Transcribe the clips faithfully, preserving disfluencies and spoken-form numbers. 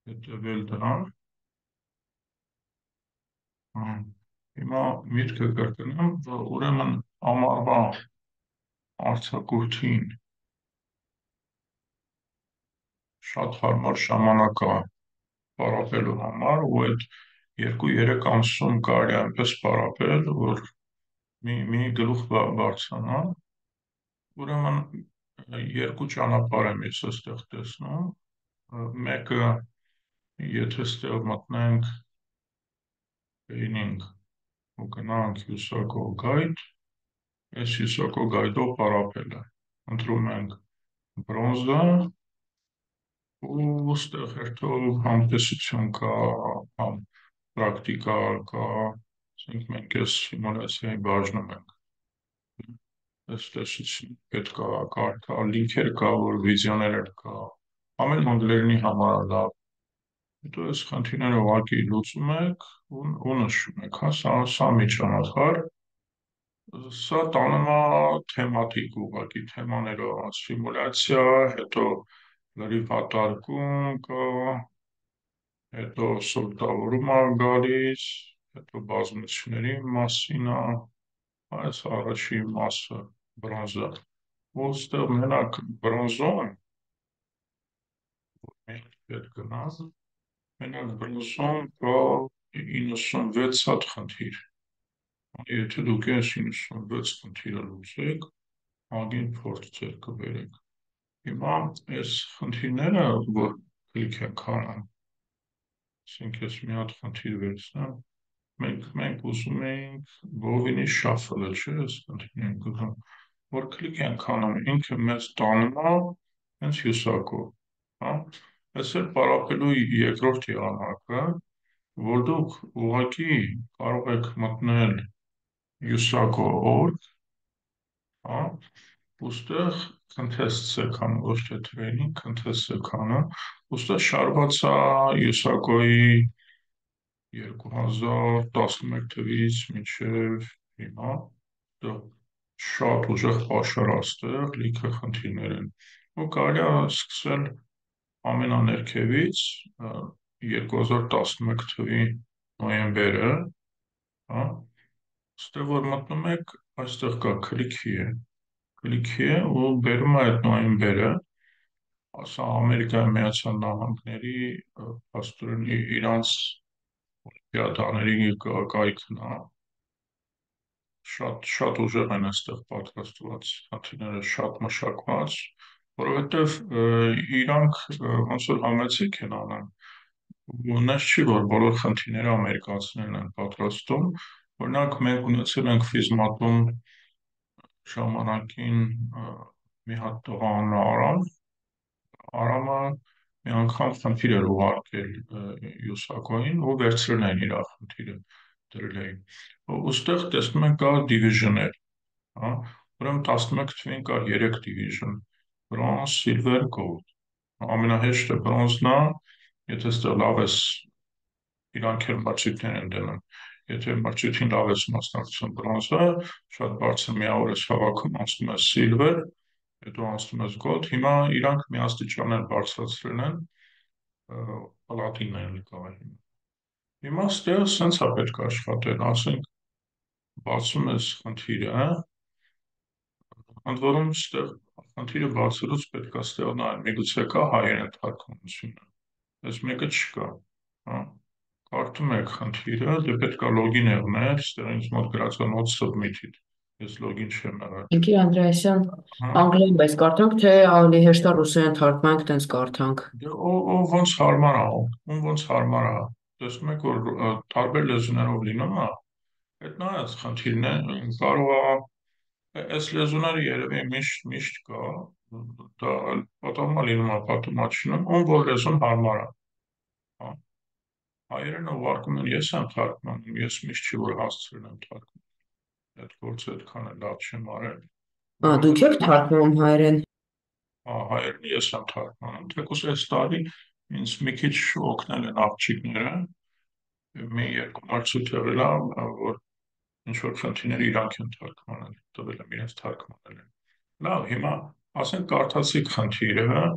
հետևել դրան։ Հմ, Հիմա միտքը կրկնեմ, որ ուրեմն ամառվա արձակուրդին շատ հարմար ժամանակ է պարապելու համար, ու այդ երկու-երեք ամսում կարելի է այնպես պարապել, որ մի, մի գլուխ բա- բարձրանա։ Ուրեմն երկու ճանապարհ եմ ես այստեղ տեսնում։ Մեկը, եթե ստեղ մտնենք training ու գնանք Յուսակով գայդ, այս Յուսակով գայդով պարապել է։ Ընտրում ենք բրոնզը ու ստեղ հերթով համ տեսություն կա, համ պրակտիկա կա, ասենք մենք այս սիմուլյացիայի բաժնում ենք։ Այս տեսություն պետք է կարդալ, լինքեր կա, որ վիդեոներ էլ կա, ամեն անգլերենի համար է լավ։ Հետո այս խնդիրները ուղղակի լուծում եք ու, ու նշում եք, հա, սա, սա մի ճանապարհ, սա տանում է թեմատիկ ուղղակի թեմաներով սիմուլյացիա, հետո լրիվ հատարկում կա, հետո սորտավորում է գալիս, հետո բազմությունների մասին է, այս առաջին մասը բրոնզը։ Ու ստեղ մենակ բրոնզում, մենք պետք գնաց, մենակ բրոնզում կա իննսունվեց հատ խնդիր։ Եթե դուք այս իննսունվեց խնդիրը լուծեք, ագին փորձ ձեռք բերեք։ Հիմա այս խնդիրները, որ կլիկ ենք անում, ասենք ես մի հատ խնդիր վերցնեմ, մենք մենք ուզում էինք բովինի շաֆլը, չէ՞, այս խնդիրն ենք ուզում, որ կլիկ ենք անում, ինքը մեզ տանում է հենց հյուսակով, հա։ Այս էլ պարապելու երկրորդ եղանակը, որ դուք ուղղակի կարող եք մտնել յուսակո.org, հա, ուստեղ contest section, ոչ թե training, contest section-ը, ուստեղ շարված է յուսակոյի երկու հազար տասնմեկ թվականից մինչև հիմա, դա շատ ուժեղ պաշար է ստեղ, լիքը խնդիրներ են։ Ու կարելի է սկսել ամենաներքևից երկու հազար տասնմեկ թվականի նոյեմբերը, հա, ստեղ որ մտնում եք, այստեղ կա click here, click here ու բերում է այդ նոյեմբերը, ասա Ամերիկայի Միացյալ Նահանգների փաստորեն իրանց օլիմպիադաների կայքն է, շատ շատ ուժեղ են այստեղ պատրաստված խնդիրները, շատ մշակված, որովհետև իրանք ոնց որ համեցիկ են անում, ունես չի, որ բոլոր խնդիրները ամերիկացիներն են պատրաստում, օրինակ մենք ունեցել ենք ֆիզմատում ժամանակին մի հատ տղա անունը Արամ, Արամը մի անգամ խնդիր էր ուղարկել Յուսակոյին ու վերցրել են իր խնդիրը դրել էին։ Ոստեղ տեսնում ենք կա division-ներ, հա, ուրեմն տասնմեկ թվականին կար երեք division, bronze, silver, gold։ Ամենահեշտը բրոնզն է, եթե ստեղ լավ ես իրանք էլ մրցույթներ են դնում, եթե մրցույթին լավ ես մասնակցում բրոնզը, շատ բարձր միավոր ես հավաքում, անցնում ես silver, հետո անցնում ես gold, հիմա իրանք մի աստիճան բարձրացրել են, պլատինա են եկել։ Հիմա ստեղ սենց է պետք է աշխատել, ասենք բացում ես խնդիրը, ընդ որում ստեղ խնդիրը բացելուց պետք է ստեղ նայել, միգուցե կա հայերեն թարգմանությունը, այս մեկը չկա, հա։ Կարդում եք խնդիրը, դե պետք է լոգին եղնել, ստեղ ինձ մոտ գրած է not submitted, ես լոգին չեմ եղել։ Ինքի Անդրեասյան, Հա, անգլերեն բայց կարդանք, թե ավելի հեշտ է ռուսերեն թարգմանենք, տենց կարդանք։ դե ո- ով ոնց հարմար է, ում ոնց հարմար է, տեսնում եք, որ ը, տարբեր լեզուներով լինում է, այդ նայած խնդիրն է, կարող է, այս լեզուները երևի միշտ միշտ կա, դա պատահում է լինում է, պատումա չինում, ում որ լեզուն հարմար է, հա։ Հայերենը ուղարկում են, ես եմ թարգմանում, ես միշտ չի որ հասցրել եմ թարգմանել, այդ գործը այդքան էլ լավ չեմ արել, Ա, դուք եք որովհետև թարգմում հայերեն։ հայերեն ես եմ թարգմանում, թեկուզ այս տարի ինձ մի քիչ օգնել են աղջիկները, մի երկու մրցույթ եղել է, որ ինչ որ խնդիրներ իրանք են թարգմանել, տվել եմ իրենց թարգմանել են։ Լավ, հիմա ասենք կարդացիք խնդիրը,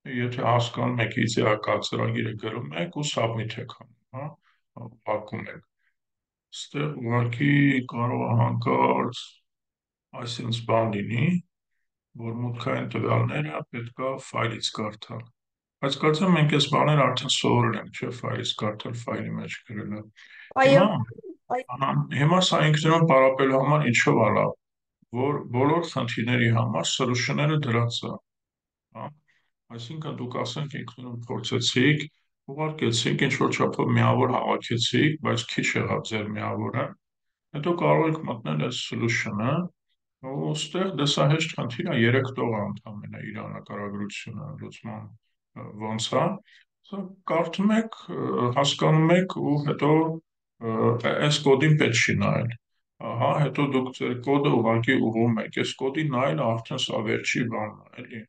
Եթե հասկանում եք իդեալական ծրագիրը գրում եք ու submit եք անում, հա, ուղարկում եք։ Ստեղ ուղղակի կարող է հանկարծ այսինքն բան լինի, որ մուտքային տվյալները պետքա ֆայլից կարդալ։ Բայց կարծեմ մենք այս բաները արդեն սովորել ենք, չէ՞, ֆայլից կարդալ, ֆայլի մեջ գրելը։ Այո, Հիմա, ահա, հիմա սա ինքնուրույն պարապելու համար ինչով է լավ, որ բոլոր խնդիրների համար solution-ները դրած է, հա։ Այսինքն դուք ասենք ինքնուրույն փորձեցիք, ուղարկեցիք, ինչ որ չափով միավոր հավաքեցիք, բայց քիչ եղավ ձեր միավորը, հետո կարող եք մտնել այս solution-ը, ու ստեղ դե սա հեշտ խնդիր է, երեք տող է ընդամենը իր նկարագրությունը լուծման ը, ոնց է, սա կարդում եք, ը, հասկանում եք ու հետո ը, այս կոդին պետք չի նայել։ Ահա, հետո դուք ձեր կոդը ուղղակի ուղղում եք, այս կոդի նայելը արդեն սա վերջի բանն է, էլի։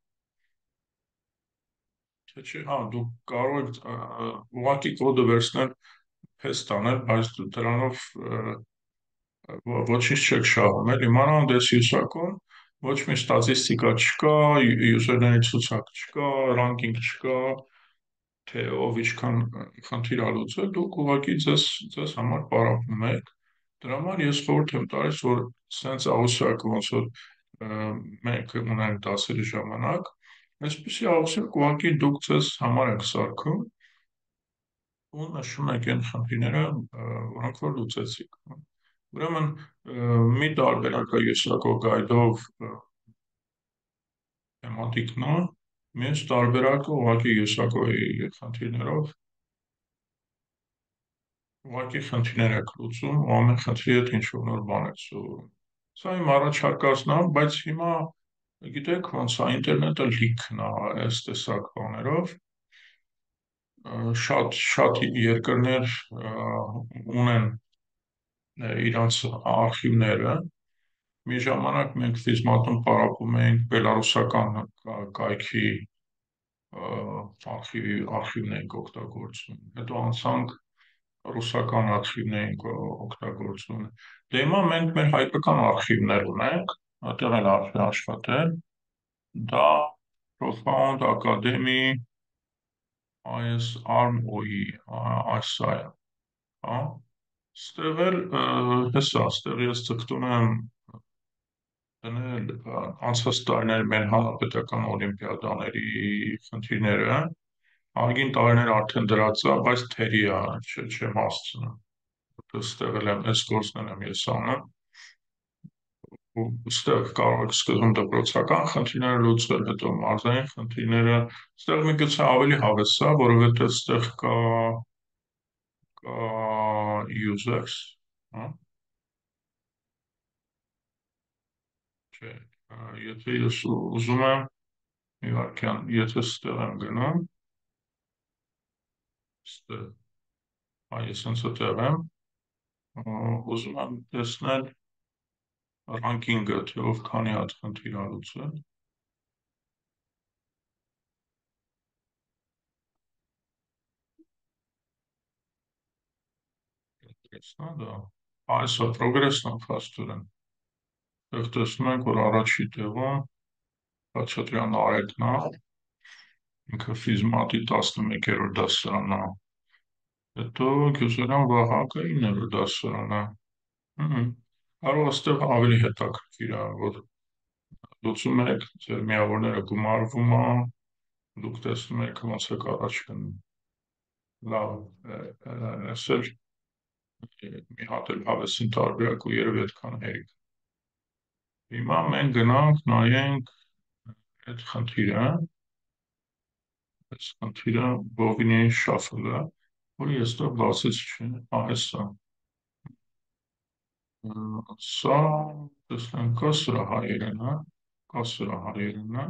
Թե չէ, հա, դուք կարող եք ը, ուղղակի կոդը վերցնել, փեստ անել, բայց դրանով ը, ո- ոչինչ չեք շահում, էլի, մանավանդ այս ուսակում ոչ մի ստատիստիկա չկա, յուզերների ցուցակ չկա, ռանկինգ չկա, թե ով ինչքան խնդիր ա լուծել, դուք ուղղակի ձեզ ձեզ համար պարապում եք։ Դրա համար ես խորհուրդ եմ տալիս, որ սենց աղյուսակ ոնց որ ը, մենք ունենք դասերի ժամանակ, այսպեսի աղյուսակ ուղղակի դուք ձեզ համար եք սարքում ու նշում եք այն խնդիրները, ը, որոնք որ լուծեցիք։ Ուրեմն ը, մի տարբերակ է յուսակով գայդով թեմատիկն է, մյուս տարբերակը ուղղակի յուսակովի խնդիրներով ուղղակի խնդիրներ եք լուծում ու ամեն խնդրի հետ ինչ-որ նոր բան եք սովորում։ Սա իմ առաջարկածն է, բայց հիմա գիտեք ոնց է, ինտերնետը լիքն է այս տեսակ բաներով, ը, շատ շատ երկրներ ը, ունեն ը, իրանց արխիվները, մի ժամանակ մենք ֆիզմատում պարապում էինք բելարուսական կա- կայքի ը, արխիվի արխիվն էինք օգտագործում, հետո անցանք ռուսական արխիվն էինք օ- օգտագործում։ Դե հիմա մենք մեր հայկական արխիվներ ունենք, այդտեղ էլ արխիվ աշխատել, դա Profound Academy այս ARM-օ-ի այս է, հա։ Ստեղ էլ ը, հեսա, ստեղ ես ձգտում եմ դնել ը, անցած տարիների մեր հանրապետական օլիմպիադաների խնդիրները, ահագին տարիներ արդեն դրած է, բայց թերի է, չէ, չեմ հասցնում։ Ստեղ էլ եմ, այս գործն էլ եմ ես անում, ու ստեղ կարող եք սկզբում դպրոցական խնդիրները լուծել, հետո մարզային խնդիրները, ստեղ միգուցե ավելի հավես է, որովհետև ստեղ կա կա users, հա, չէ, ա, եթե ես ու- ուզում եմ մի վարքյան, եթե ստեղ եմ գնում, ստեղ, հա, ես հենց այդտեղ եմ, ա, ուզում եմ տեսնել ռանկինգը, թե ով քանի հատ խնդիր ա լուծել, տեսնա դա, այսօ պրոգրեսն ա փաստորեն, այդտեղ տեսնում ենք, որ առաջի տեղում Խաչատրյան Արեգն ա, ինքը ֆիզմատի տասնմեկերորդ դասարանն ա, հետո Գյուզելյան Վահագնը իններորդ դասարանն ա, հմ, կարող է ստեղ ավելի հետաքրքիր ա, որ լուծում եք, ձեր միավորները գումարվում ա, դուք տեսնում եք ոնց եք առաջ գնում, լավ, ը, ը, ես էլ մի հատ էլ հավեսին տարբերակ ու երևի այդքան հերիք։ Հիմա մենք գնանք նայենք այդ խնդիրը, այս խնդիրը Bovini շաֆլը, որը ես դա բացեց չէ, ա, հեսա, սա, տեսնենք, կա սրա հայերենը, կա սրա հայերենը,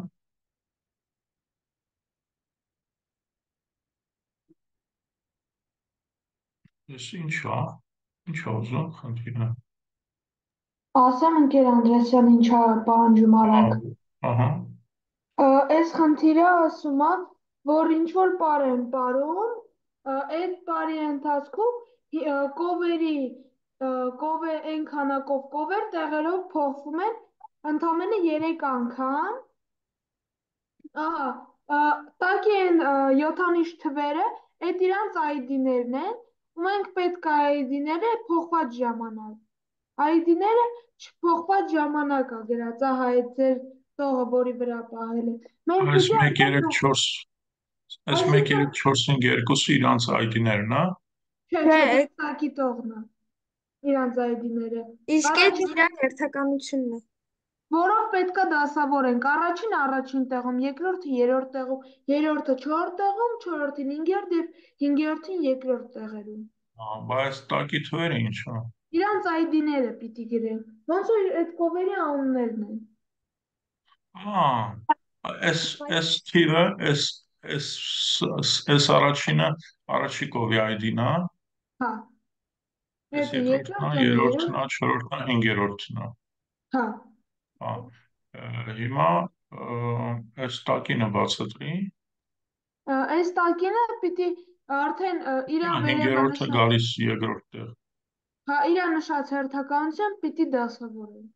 ես ինչ ա, ինչ ա ուզում խնդիրը, ասեմ ընկեր Անդրեսյան ինչա պահանջում ա, արեք։ ահա, Ա, Այս խնդիրը ասում է, որ ինչ որ բառ են բարում, ա, այդ բառի ընթացքում հի- ա, կովերի ա, կովե այն քանակով կովեր տեղերով փոխվում են ընդամենը երեք անգամ, ահա, Ա, Տակի են ա, յոթանիշ թվերը, այդ իրանց այ դիներն են, ու մենք պետք է այ դիները փոխված ժամանակ։ այ դիները չփոխված ժամանակ ա գրած, ահա այդ ձեր տողը, որի վրա պահել է։ Մենք Այս պիտի մեկ այնտեղ երեք փոխ- չորս այս մեկ այսինքն, երեք չորս cinque երկուսը իրանց այ դիներն է։ չէ, Չէ, չէ, է- դες տակի տողն է, իրանց այ դիները։ իսկ այդ Առաջին իրան հերթականությունն է։ Որով պետքա դասավորենք առաջին առաջին տեղում, երկրորդը երրորդ տեղում, երրորդը չորրորդ տեղում, չորրորդին հինգերորդ եւ հինգերորդին երկրորդ տեղերում։ Ա, Բայց տակի թվերը ինչ է։ Իրանց այ դիները պիտի գրենք։ Ոնց որ այդ կովերի անուններն են։ Ա, այս այս թիվը, այս այս այս առաջինը առաջի կովի այ դին է, Հա, այս հետը երկրորդն է, երկրորդը, երրորդն երրորդ, է, չորրորդն է, հինգերորդն է։ հա։ Ա, ը, Հիմա ը, այս տակինը բացատրի։ Ա, Այս տակինը պիտի արդեն ա, իրա Հիմա վերևը հինգերորդը նշած, գալիս երկրորդ տեղ։ հա, իրա նշած հերթականությամբ պիտի դասավորենք։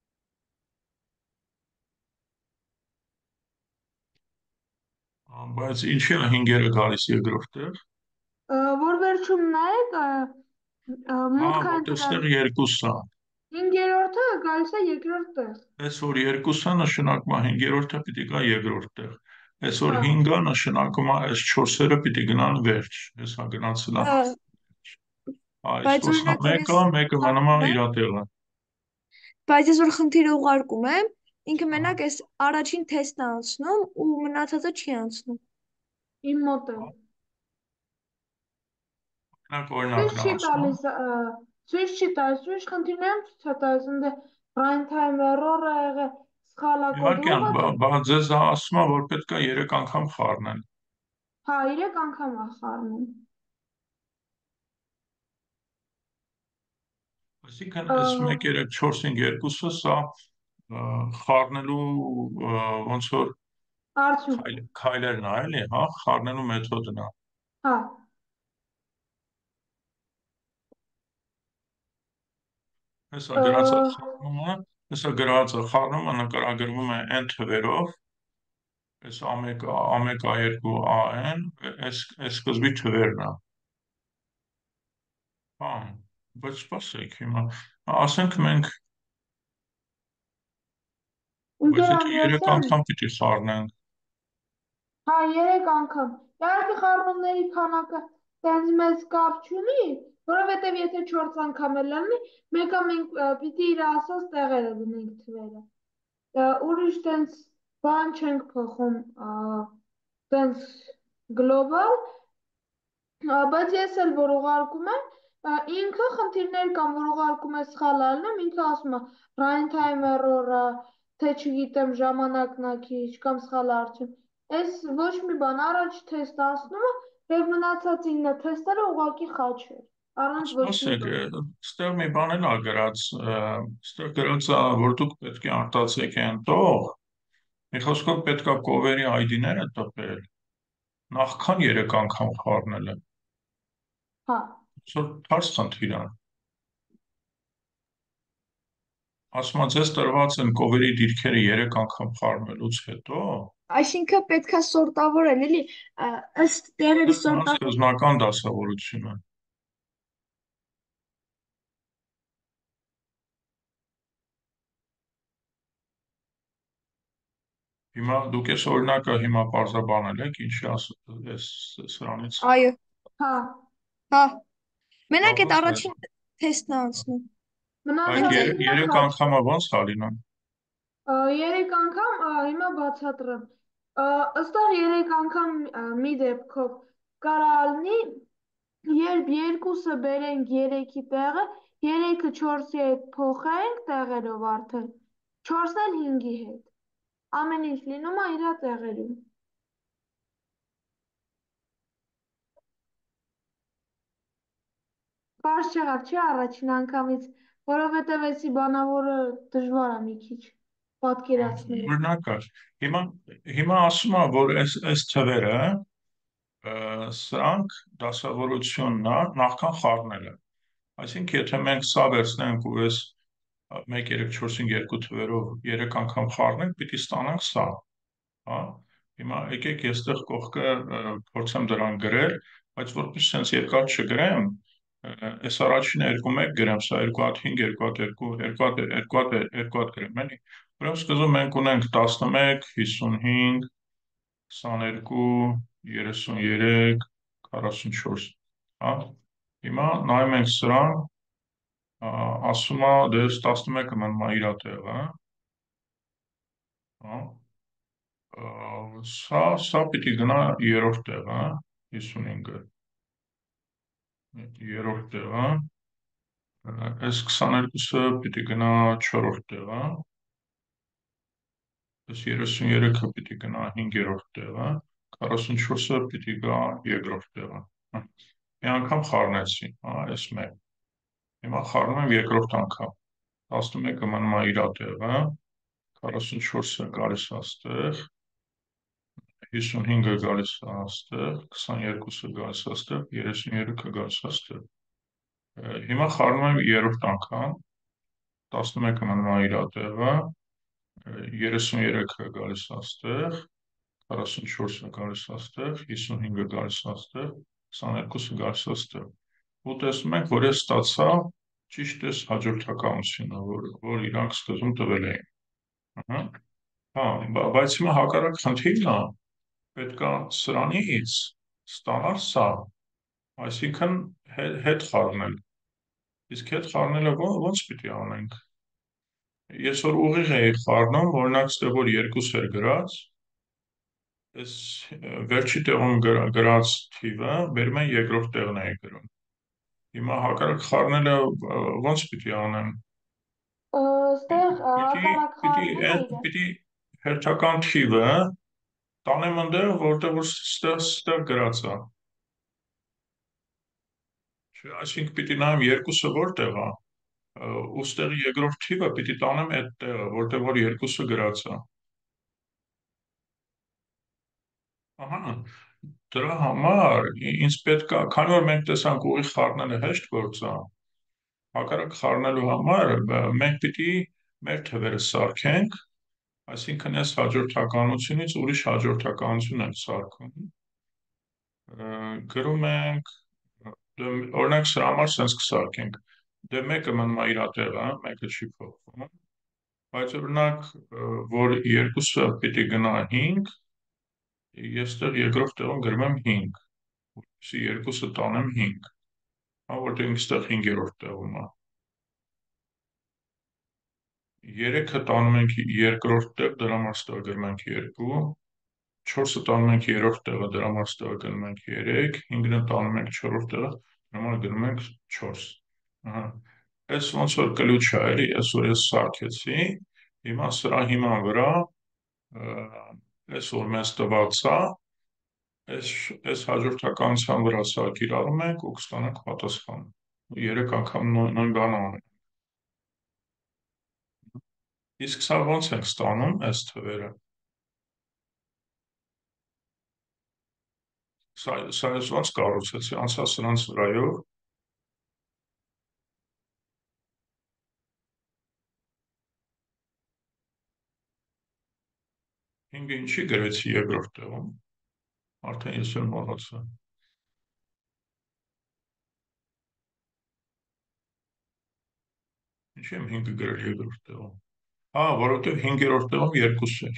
Ա, Բայց ինչի է հինգերը գալիս երկրորդ տեղ։ Ա, Որ վերջում նայեք, ա, ա, Հա, մուտքային որ տվյալ այստեղ երկուսն է։ հինգերորդը գալիս է երկրորդ տեղ։ Այս որ երկուսը նշանակում է հինգերորդը պիտի գա երկրորդ տեղ։ Այս որ Հա, հինգը նշանակում է այս չորսերը պիտի գնան վերջ։ Հեսա գնացել է։ Ա, Այս Բայց որ սա օրինակ որ մեկը, ես մեկը մնում է ուղարկում եմ, իր տեղը։ բայց ես որ խնդիրը ուղարկում եմ, ինքը Ահա, մենակ այս առաջին թեստն է անցնում ու մնացածը չի անցնում։ իմ մոտ է։ Օրինակ օրինակն Ցույց է չի ասում։ տալիս, ա, ցույց չի տալիս, ուրիշ խնդիրներ եմ ցույց է տալիս, ընդ prime time error ը եղել, սխալա Իհարկե, կոդրով է, բա բա ձեզ դա ասում է, որ պետք է երեք անգամ խառնել։ հա, երեք անգամ է խառնում։ Այսինքն Ա, այս մեկ, երեք, չորս, հինգ, երկուսը սա ը, խառնելու ը, ոնց որ Արդյունք, քայլ- քայլերն է, էլի, հա, խառնելու մեթոդն է։ հա, Հեսա ա, գրածը խառնումը, հեսա գրածը խառնումը նկարագրվում է n թվերով, այս a մեկ, a մեկ, a երկու, an, այս այս սկզբի թվերն է։ Հա, բայց սպասեք հիմա, ասենք մենք, բայց ընկեր եթե երեք Անդրեասյան, անգամ պիտի խառնենք, հա, երեք անգամ։ Իհարկե խառնումների քանակը տենց մեծ կապ չունի, որովհետև եթե չորս անգամ էլ լինի, մեկը մենք ա, պիտի իր ասած տեղերը դնենք թվերը։ Ա, Ուրիշ տենց բան չենք փոխում, ա, տենց գլոբալ, ա, բայց ես էլ որ ուղարկում եմ, ա, ինքը խնդիրներ կան, որ ուղարկում է սխալ ալնում, ինքը ասում է prime time error-ը, թե չգիտեմ ժամանակն է քիչ կամ սխալ արդյունք։ Այս ոչ մի բան, առաջ թեստ անցնում է, եւ մնացած ինը թեստերը ուղակի խաչ է, առանց ոչ մի սպասեք, բանի։ ստեղ մի բան էլ ա գրած, ը, ստեղ գրած է, որ դուք պետք է արտացեք այն տող, մի խոսքով պետք է կովերի այ դիները տպել, նախքան երեք անգամ խառնելը, Հա, որ թարս խնդիր է։ Ասում եմ, ձեզ տրված են կովերի դիրքերը երեք անգամ խառնելուց հետո, Այսինքն պետքա սորտավորել, էլի, ա, ըստ տեղերի դա սորտավորել։ սկզբնական դասավորությունը։ Հիմա դուք այս օրինակը հիմա պարզաբանել եք, ինչի ասում ես սրանից, Այո, հա, հա, մենակ այդ լավոց է, առաջին թեստն է անցնում։ բայց մնացածը Այնտեղ ինը երեք խաչ է։ անգամը ոնց է լինում։ Ա, Երեք անգամ ա, հիմա բացատրեմ։ Ա, Ըստեղ երեք անգամ ա, մի դեպքով կարա լինի, երբ երկուսը բերենք երեքի տեղը, երեքը չորսի հետ փոխենք տեղերով արդեն, չորսն էլ հինգի հետ։ Ամեն ինչ լինում է իր տեղերում։ Պարզ չեղավ, չէ՞ առաջին անգամից, որովհետև էսի բանավորը դժվար է մի քիչ պատկերացնել։ Օրինակը, հիմա հիմա ասում եմ, որ այս այս թվերը ը, սրանք դասավորությունն է նախքան խառնելը։ Այսինքն, եթե մենք սա վերցնենք ու այս մեկ, երեք, չորս, հինգ, երկու թվերով երեք անգամ խառնենք, պիտի ստանանք սա, հա։ Հիմա եկեք եստեղ կողքը փորձեմ դրան գրել, բայց որպես sense երկար չգրեմ, այս առաջինը երկու մեկ գրեմ, սա երկու հատ հինգ, երկու հատ երկու, երկու հատ երկու հատ երկու հատ գրեմ, էլի։ Ուրեմն սկզբում մենք ունենք տասնմեկ, հիսունհինգ, քսաներկու, երեսուներեք, քառասունչորս, հա։ Հիմա նայում ենք սրան, ասում է դες տասնմեկը մնում է իր տեղը, հա։ Սա, սա պիտի գնա երրորդ տեղը, հիսունհինգը, երրորդ տեղը, այս քսաներկուսը պիտի գնա չորրորդ տեղը, այս երեսուներեքը պիտի գնա հինգերորդ տեղը, քառասունչորսը պիտի գա երկրորդ տեղը։ Մի անգամ խառնեցի, հա, այս մեկ։ Հիմա խառնում եմ երկրորդ անգամ, տասնմեկը մնում է իր տեղը, քառասունչորսը գալիս է այստեղ, հիսունհինգը գալիս է այստեղ, քսաներկուսը գալիս է այստեղ, երեսուներեքը գալիս է այստեղ։ Հիմա խառնում եմ երրորդ անգամ, տասնմեկը մնում է իր տեղը, երեսուներեքը գալիս է այստեղ, քառասունչորսը գալիս է այստեղ, հիսունհինգը գալիս է այստեղ, քսաներկուսը գալիս է այստեղ։ Ու տեսնում ենք, որ ես ստացա ճիշտ այս հաջորդականությունը, որ, որ իրանք սկզբում տվել էին։ Ահա։ Հա, բայց հիմա հակառակ խնդիրն է, պետք է սրանից ստանալ սա, այսինքն հետ խառնել։ Իսկ հետ խառնելը ո՞նց պիտի անենք։ Ես որ ուղիղ էի խառնում, օրինակ ստեղ որ երկուս էր գրած, այս վերջի տեղում գրած թիվը բերում են երկրորդ տեղն էի գրում։ Հիմա հակառակ խառնելը ո՞նց պիտի անեմ։ Ստեղ հակառակ Պիտի խառնելը պիտի հերթական թիվը տանեմ ընդեղ, որտեղ որ ստեղ ստեղ գրած է։ Այսինքն պիտի նայեմ երկուսը որտեղ է, ու ստեղ երկրորդ թիվը պիտի տանեմ այդ տեղը, որտեղ որ երկուսը գրած է։ Ահա, դրա համար ինձ պետք է, քանի որ մենք տեսանք ուղիղ խառնելը հեշտ գործ է, հակառակ խառնելու համար մենք պիտի մեր թվերը սարքենք, այսինքն այս հաջորդականությունից ուրիշ հաջորդականություն ենք սարքում, գրում ենք, օրինակ սրա համար սենց կսարքենք, դե մեկը մնում է իր տեղը, մեկը չի փոխվում, բայց օրինակ, որ երկուսը պիտի գնա հինգ, ես ստեղ երկրորդ տեղում գրում եմ հինգ, որպեսզի երկուսը տանեմ հինգ, հա, որտեղ ստեղ հինգերորդ տեղում է։ երեքը տանում ենք երկրորդ տեղ, դրա համար ստեղ գրում ենք երկու, չորսը տանում ենք երրորդ տեղը, դրա համար ստեղ գրում ենք երեք, հինգը տանում ենք չորրորդ տեղը, դրա համար գրում ենք չորս։ Ահա, այս ոնց որ կլուչ է, էլի, այս որ ես սարքեցի, հիմա սրա հիման վրա, այս որ մեզ տված է, այս, այս հաջորդականության վրա սա կիրառում ենք ու կստանանք պատասխան։ Երեք անգամ նույն բանը անենք։ Իսկ սա ոնց ենք ստանում այս թվերը։ Սա, սա ես ոնց կառուցեցի, անցա սրանց վրայով։ Հինգը ինչի գրեցի երկրորդ տեղում, արդեն ես էլ մոռացա։ Ինչի եմ հինգը գրել երկրորդ տեղում։ Հա, որովհետև հինգերորդ տեղում երկուս էր։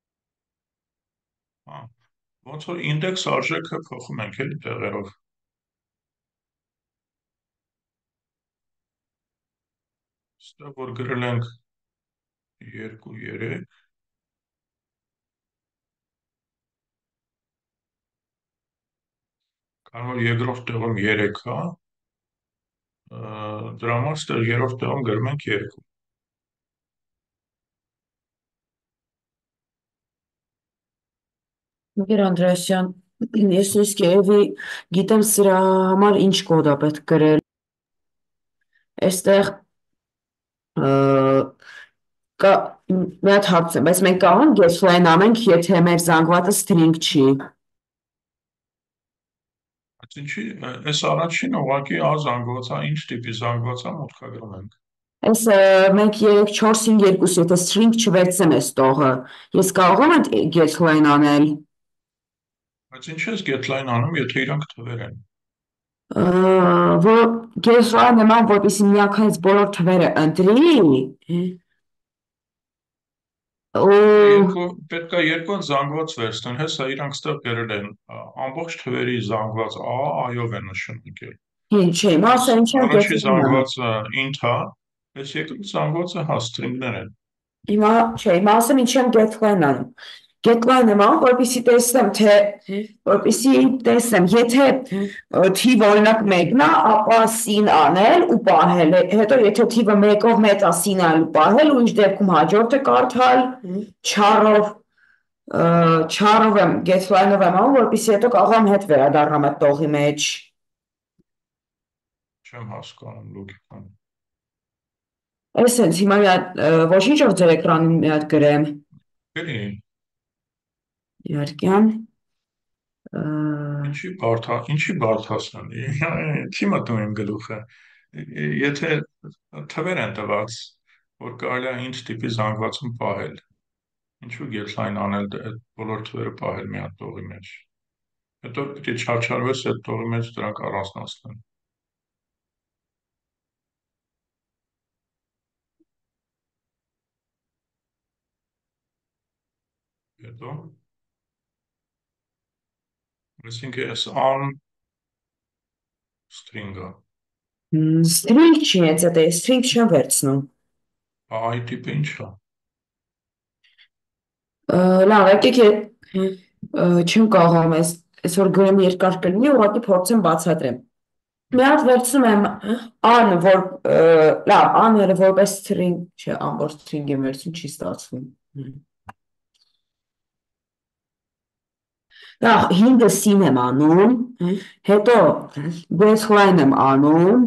Հա, ոնց որ ինդեքս արժեքը փոխում ենք էլի տեղերով։ Ստեղ որ գրել ենք երկու, երեք, քանի որ երկրորդ տեղում երեք է, դրա համար ստեղ երրորդ տեղում գրում ենք երկու։ Գեր Անդրեասյան, ես իսկ երևի գիտեմ սրա համար ինչ կոդ է պետք գրել։ Այստեղ կա մի հատ հարց է, բայց մենք կարող ենք get-line անենք, եթե մեր զանգվածը string չի։ Բայց ինչի, այս առաջին ուղղակի ա զանգվածա, ինչ տիպի զանգվածա մուտքագրում ենք։ Այս մեկ, երեք, չորս, հինգ, երկու, եթե string չվերցեմ այս տողը, ես կարող եմ getLine անել։ Բայց ինչ ես getLine անում, եթե իրանք թվեր են։ Որ getLine նման, որպեսզի միանգամից բոլոր թվերը ընտրի, Երկու ու պետք է երկու զանգված վերցնեն, հեսա իրանք ստեղ գրել են ամբողջ թվերի զանգված A I-ով է նշանակել։ ինչ է, մասը ինչ եմ Առաջի getLine անում։ զանգվածը int է, այս երկրորդ զանգվածը հա string-ներ են։ Հիմա չէ, հիմա ասեմ ինչ եմ getLine անում։ GetLine եմ անում, որպեսզի տեսնեմ, թե որպեսզի տեսնեմ, եթե թիվը օրինակ մեկն է, ապա sin անել ու պահել, հետո եթե թիվը մեկով մեծ է, sin անել ու պահել, ու ինչ դեպքում հաջորդը կարդալ, char-ով char-ով եմ, getLine-ով եմ անում, որպեսզի հետո կարող եմ հետ վերադառնամ այդ տողի մեջ։ Չեմ հասկանում լոգիկան։ Այսենց հիմա մի հատ ոչինչ որ ձեր էկրանին մի հատ գրեմ։ Գրի, Իհարկե։ ինչի բարդա, ինչի բարդացան։ Չի մտնում իմ գլուխը։ Եթե թվեր են տված, որ կարելի է int տիպի զանգվածում պահել, ինչու getLine անել այդ բոլոր թվերը պահել մի հատ տողի մեջ։ Հետո պիտի չարչարվես այդ տողի մեջ դրանք առանձնացնեն։ Հետո այսինքն այս on string-ը, String չի, հենց այդ է, string չեմ վերցնում։ I տիպը ինչ է։ Լավ, եկեք չեմ կարող ես այսօր գրեմ երկար կլինի, ուղղակի փորձեմ բացատրեմ։ Մի հատ վերցնում եմ an, որ լավ, an-ը որպես string, չէ, ամբողջ string եմ վերցնում, չի ստացվում։ Լավ, հինգը sin եմ անում, հետո getLine եմ անում,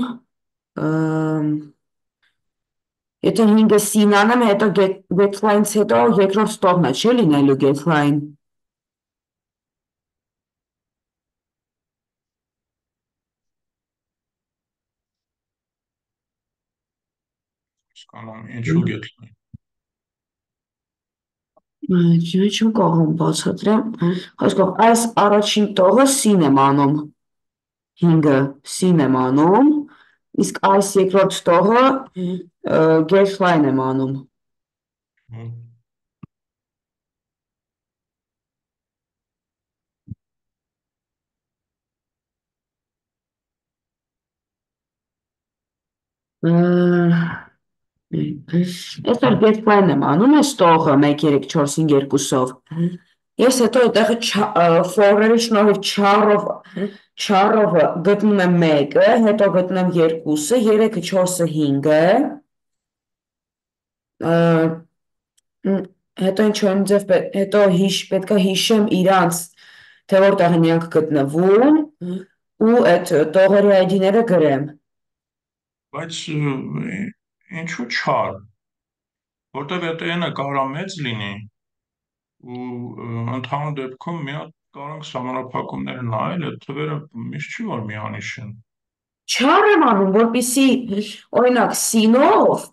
եթե հինգը sin անեմ, հետո getLine-ից հետո երկրորդ ստողն է, չէ՞ լինելու getLine։ Հասկանում, ինչու getLine։ Չէ, չեմ կարող բացատրեմ։ Հասկանում, այս առաջին տողը sin եմ անում, հինգը sin եմ անում, իսկ այս երկրորդ տողը getLine եմ անում։ Այսօր getLine եմ անում այս տողը մեկ, երեք, չորս, հինգ, երկուսով։ Ես հետո այդտեղը for-երի շնորհիվ char-ով char-ով գտնում եմ մեկը, հետո գտնում եմ երկուսը, երեքը, չորսը, հինգը, հետո ինչ որ ձև հետո հիշ պետք է հիշեմ իրանց, թե որտեղ են իրանք գտնվում ու այդ տողերի I D-ները գրեմ։ Բայց ինչու չար, որտեղ այդ n-ը կարա մեծ լինի ու ընդհանուր դեպքում մի հատ կարող ենք սահմանափակումները նայել, այդ թվերը միշտ չի որ միանիշ են։ Չար եմ անում, որպեսզի օրինակ sin-ով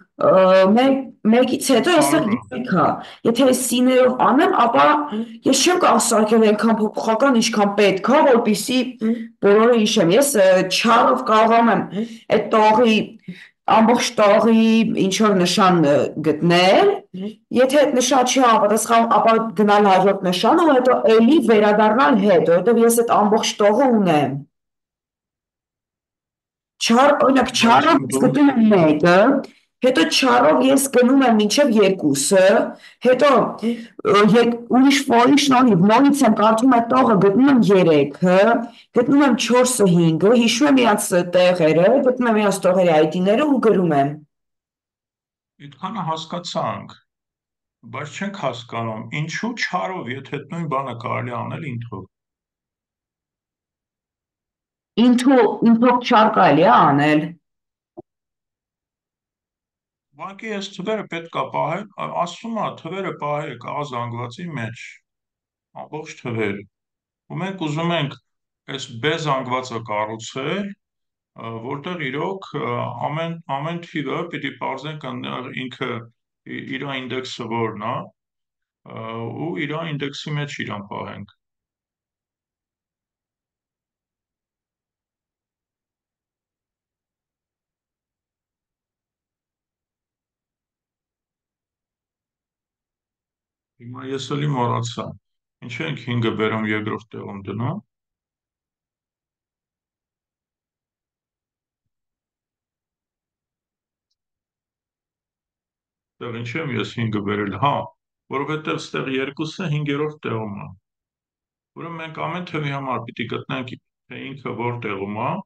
մեկից հետո այստեղ երեք է, եթե sin-երով անեմ, ապա ես չեմ կարող սարքել այնքան փոփոխական, ինչքան պետք է, որպեսզի բոլորը հիշեմ։ Ես չարով կարողանում եմ այդ տողի ամբողջ տողի ինչ որ նշան գտնել, եթե այդ նշան չի համապատասխանում, ապա գնալ հաջորդ նշանը ու հետո էլի վերադառնալ հետ, որովհետև ես այդ ամբողջ տողը ունեմ։ Չար, օրինակ չարով ես գտնում եմ մեկը, հետո չարով ես գնում եմ մինչև երկուսը, հետո ուրիշ for-ի շնորհիվ նորից եմ կարդում այդ տողը, գտնում եմ երեքը, գտնում եմ չորսը, հինգը, հիշում եմ իրանց տեղերը, գտնում եմ իրանց տողերի I D-ները ու գրում եմ։ Այդքանը հասկացանք, բայց չենք հասկանում, ինչու չարով, եթե այդ նույն բանը կարելի անել int-ով։ Int-ով չար կարելի է անել։ Ուղղակի այս թվերը պետք է պահել, ասում է թվերը պահել կա զանգվածի մեջ, ամբողջ թվեր։ Ու մենք ուզում ենք այս B զանգվածը կառուցել, որտեղ իրոք ամեն ամեն թիվը պիտի բարձենք այնտեղ ինքը իր ինդեքսը որն է ու իր ինդեքսի մեջ իրան պահենք։ Հիմա ես էլի մոռացա։ Ինչ ենք հինգը բերում երկրորդ տեղում դնում։ Դեռ ինչ եմ ես հինգը բերել, հա, որովհետև ստեղ երկուսը հինգերորդ տեղում է։ Ուրեմն մենք ամեն թվի համար պիտի գտնենք, թե ինքը որ տեղում է։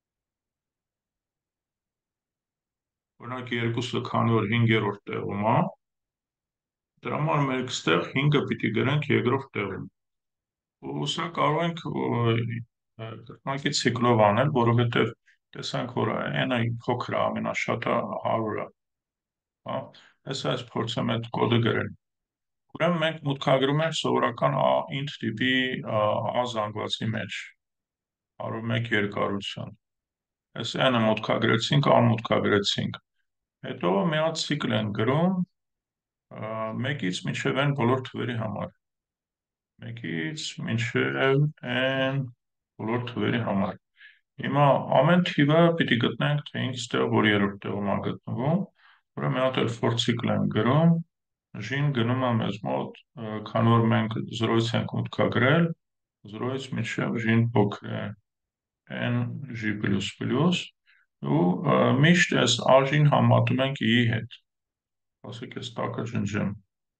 Օրինակ երկուսը քանի որ հինգերորդ տեղում է, դրա համար մենք ստեղ հինգը պիտի գրենք երկրորդ տեղում։ Ու սա կարող ենք կրկնակի ցիկլով անել, որովհետև տեսանք, որ n-ը փոքր է, ամենաշատը հարյուր է, հա, այս այս փորձեմ այդ կոդը գրել։ Ուրեմն մենք մուտքագրում ենք սովորական int տիպի a զանգվածի մեջ, հարյուր ու մեկ երկարություն։ Այս n-ը մուտքագրեցինք, անմուտքագրեցինք։ Հետո մի հատ ցիկլ ենք գրում մեկից մինչև n բոլոր թվերի համար։ Մեկից մինչև n բոլոր թվերի համար։ Հիմա ամեն թիվը պիտի գտնենք, թե ինքը ստեղ որ երրորդ տեղում է գտնվում, ուրեմն մի հատ էլ for ցիկլ ենք գրում, j-ն գնում է մեզ մոտ, քանի որ մենք զրոյից ենք մուտքագրել, զրոյից մինչև j-ն փոքր է, n j++, ու միշտ այս աժին համատում ենք i-ի հետ, ասեք ես տակը ջնջեմ։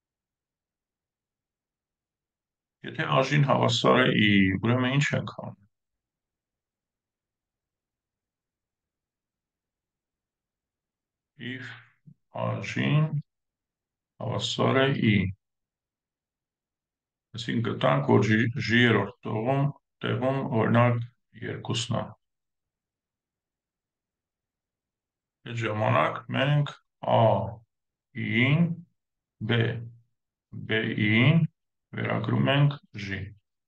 Եթե աժին հավասար է i-ի, ուրեմն ինչ ենք անում։ If աժին հավասար է i, այսինքն գտանք, որ j-երորդ տեղում, տեղում օրինակ երկուսն է։ Այդ ժամանակ մենք a-ին, b, b-ին վերագրում ենք j։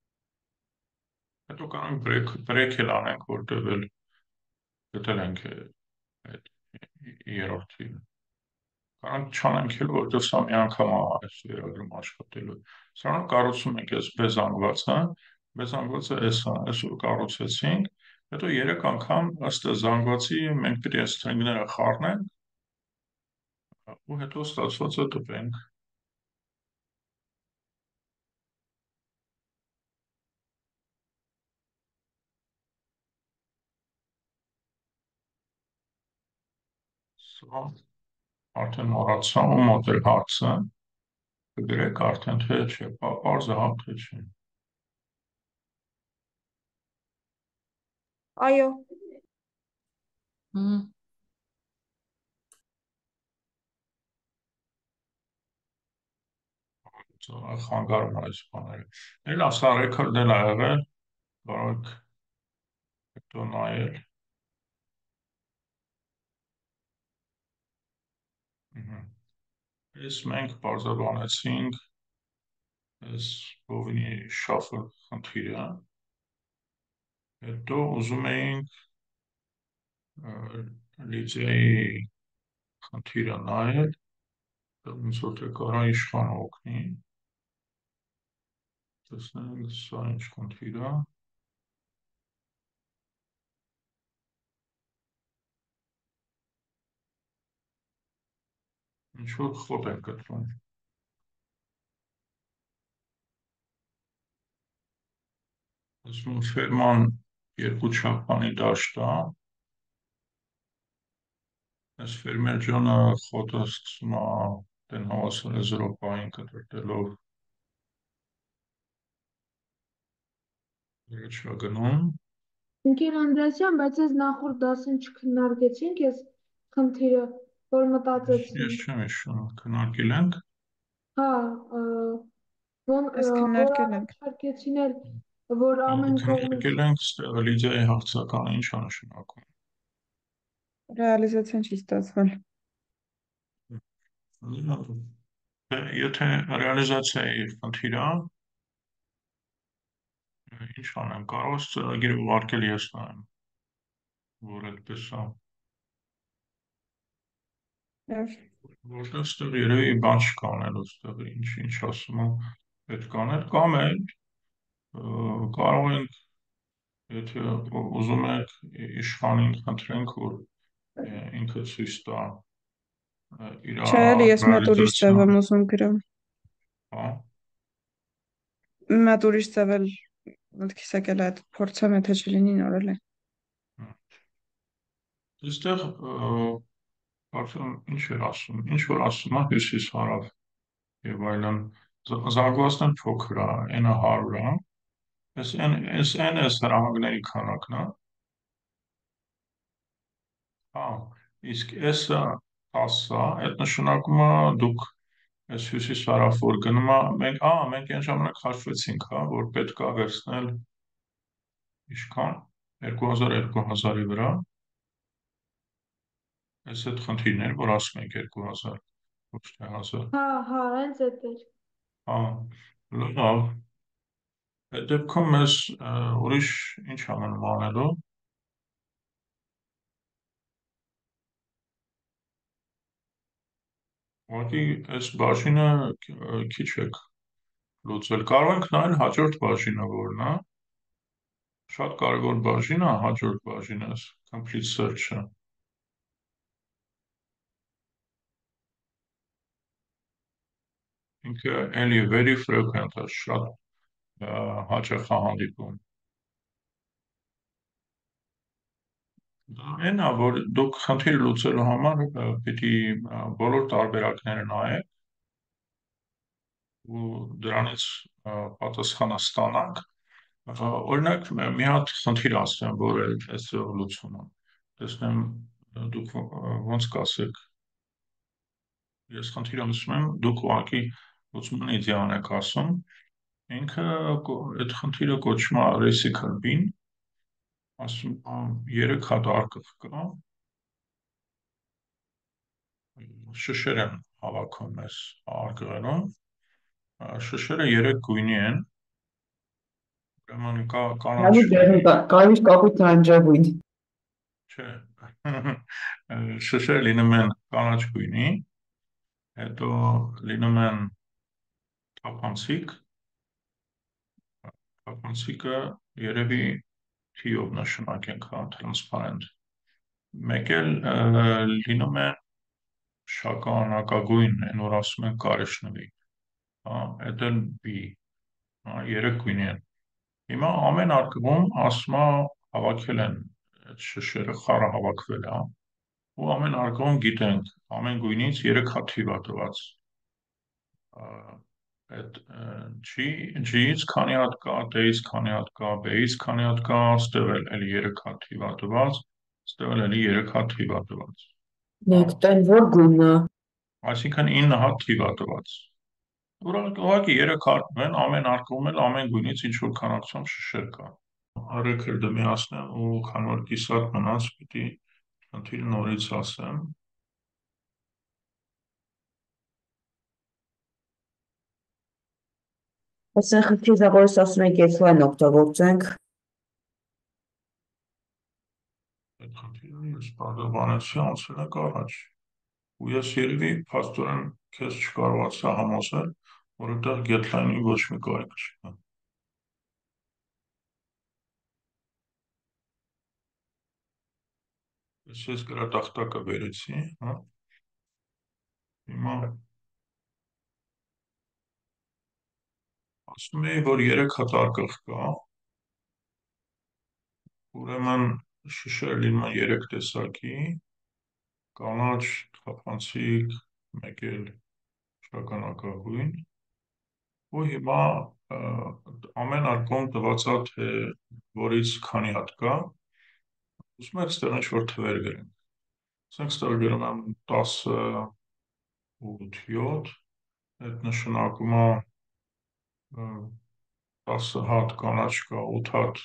Հետո կարող ենք break էլ անենք, որտեղ էլ գտել ենք այդ երրորդ թիվը։ Կարող չանենք էլ, որտեղ սա մի անգամ այս վերագրում աշխատելու։ Սրանով կառուցում ենք այս b զանգվածը, b զանգվածը էս է, այսօր կառուցեցինք, հետո երեք անգամ ըստ զանգվածի մենք պետք է string-ները խառնենք ու հետո ստացվածը տպենք։ Սա արդեն մոռացա ու մոտ էր հարցը, կգրեք արդեն թե չէ, պարզը հա թե չէ։ Այո։ Խանգարում է այս բաները։ Էլ ասա ռեքորդել ա եղել, կարող եք հետո նայել։ Այս մենք պարզաբանեցինք այս բովինի շաֆը խնդիրը, հետո ուզում էինք լիձեի խնդիրը նայել, ոնց որ թե կարա իշխանը օգնի, տեսնենք սա ինչ խնդիր է։ Ինչ որ խոտ ենք գտնում։ Ասում ֆերման երկու չափանի դաշտ է, այս ֆերմեր ջանը խոտը սկսում է դեն հավասար է զրո պահին կտրտելով չա գնում։ Ընկեր Անդրեասյան, բայց այս նախորդ դասին չքննարկեցինք այս խնդիրը, որ մտածեցինք։ Ես չեմ հիշում, քննարկել ենք։ Հա, ոնց Ես քննարկել ենք։ չարկեցին էլ, որ ամեն կողմից Քննարկել ենք, ստեղ Լիդիայի հարցականը ինչ է նշանակում։ Ռեալիզացիան չի ստացվել։ Եթե ռեալիզացիայի խնդիր է, ինչ անեմ, կարող ես ծրագիրը ուղարկել ես նայեմ։ որ այդպես է։ Լավ։ Որտեղ ստեղ երևի բան չկա անելու, ստեղ ինչ ինչ ասում եմ, պետք է անել, կամ էլ ը, կարող ենք, եթե ուզում եք իշխանին խնդրենք, որ ը, ինքը ցույց տա ը, իր Չէ, էլի ես մատ ուրիշ ռեալիզացիան, ձև եմ ուզում գրեմ։ հա։ Մատ ուրիշ ձև էլ մտքիս եկել է այդ փորձեմ, եթե չլինի նորել է։ Այստեղ արդեն ինչ էր ասում, ինչ որ ասում է հյուսիս հարավ եւ այլն, զարգացնեն փոքր է, այնը հարյուր է, այս այն այս այն էս հրամագների քանակն է, հա, իսկ էսը տասը, այդ նշանակում է դուք այս հյուսիս հարավ որ գնում է, մենք, ա, մենք այն ժամանակ հաշվեցինք, հա, որ պետք է վերցնել ինչքան երկու հազար երկու հազարի վրա, այս այդ խնդիրն էր, որ ասում ենք երկու հազար, ոչ թե հազար, Հա, հա, հենց այդ էր։ հա, լավ, այդ դեպքում մեզ ը, ուրիշ ինչ ամենում անելու, ուղղակի այս բաժինը ը, քիչ եք լուծել, կարող ենք նայել հաջորդ բաժինը որն է, շատ կարևոր բաժին է հաջորդ բաժինը, complete search-ը, ինքը էլի very frequent է, շատ ը, հաճախ է հանդիպում, դա այն է, որ դուք խնդիրը լուծելու համար ը, պիտի ը, բոլոր տարբերակները նայեք ու դրանից ը, պատասխանը ստանաք, Ա, օրինակ մ- մի հատ խնդիր ասեմ, որ էլ այստեղ լուծում եմ, տեսնեմ ը, դուք ո- ոնց կասեք, ես խնդիրը լուծում եմ, դուք ուղղակի լուծման իդեան եք ասում, ինքը կո- այդ խնդիրը կոչվում է reciprocal bin, ասում ա, երեք հատ արկղ կա, շշեր են հավաքում այս արկղերում, ա, շշերը երեք գույնի են, ուրեմն կա կանաչ, Հալի դեղին կարմիր կապույտ նարնջագույն։ չէ, շշերը լինում են կանաչ գույնի, հետո լինում են թափանցիկ, թափանցիկը երևի T-ով նշանակենք, հա, transparent, մեկ էլ ը, լինում է շագանակագույն, այն որ ասում են կարեշնվի, հա, այդ էլ B, հա, երեք գույնի են։ Հիմա ամեն արկղում ասում է հավաքել են այդ շշերը, խառը հավաքվել է, հա, ու ամեն արկղում գիտենք, ամեն գույնից երեք հատ թիվ է տված, ա, այդ ը, G, G-ից քանի հատ կա, D-ից քանի հատ կա, B-ից քանի հատ կա, ստեղ էլ էլի երեք հատ թիվ է տված, ստեղ էլ էլի երեք հատ թիվ է տված, հա, Նեկտեն որ գույնը։ այսինքն ինը հատ թիվ է տված։ Ուղղակի երեք արկղ են, ամեն արկղում էլ ամեն գույնից ինչ որ քանակությամբ շշեր կա։ Ռեքորդը միացնեմ ու քանի որ կիսատ մնաց, պիտի խնդիր նորից ասեմ։ Ասեն խնդիրը, որ ես ասում եք, եթե այն օգտագործենք, Այդ խնդիրը ես բարձրաբանեցի անցել եք առաջ։ Ու ես երևի փաստորեն քեզ չկարողացա համոզել, որովհետև GetLine-ի ոչ մի կարիք չկա։ Ես ես գրատախտակը վերեցի, հա։ Հիմա ասում էի, որ երեք հատ արկղ կա, ուրեմն շշերը լինում են երեք տեսակի, կանաչ, թափանցիկ, մեկ էլ շագանակագույն, ու հիմա ը, ամեն արկղում տված է, թե որից քանի հատ կա, ուզում եք ստեղ ինչ-որ թվեր գրենք, ասենք ստեղ գրում եմ տասը ութ յոթ, այդ նշանակում է ը, տասը հատ կանաչ կա, ութ հատ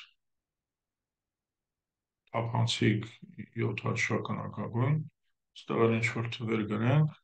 թափանցիկ, յոթ հատ շագանակագույն, ստեղ էլ ինչ-որ թվեր գրենք,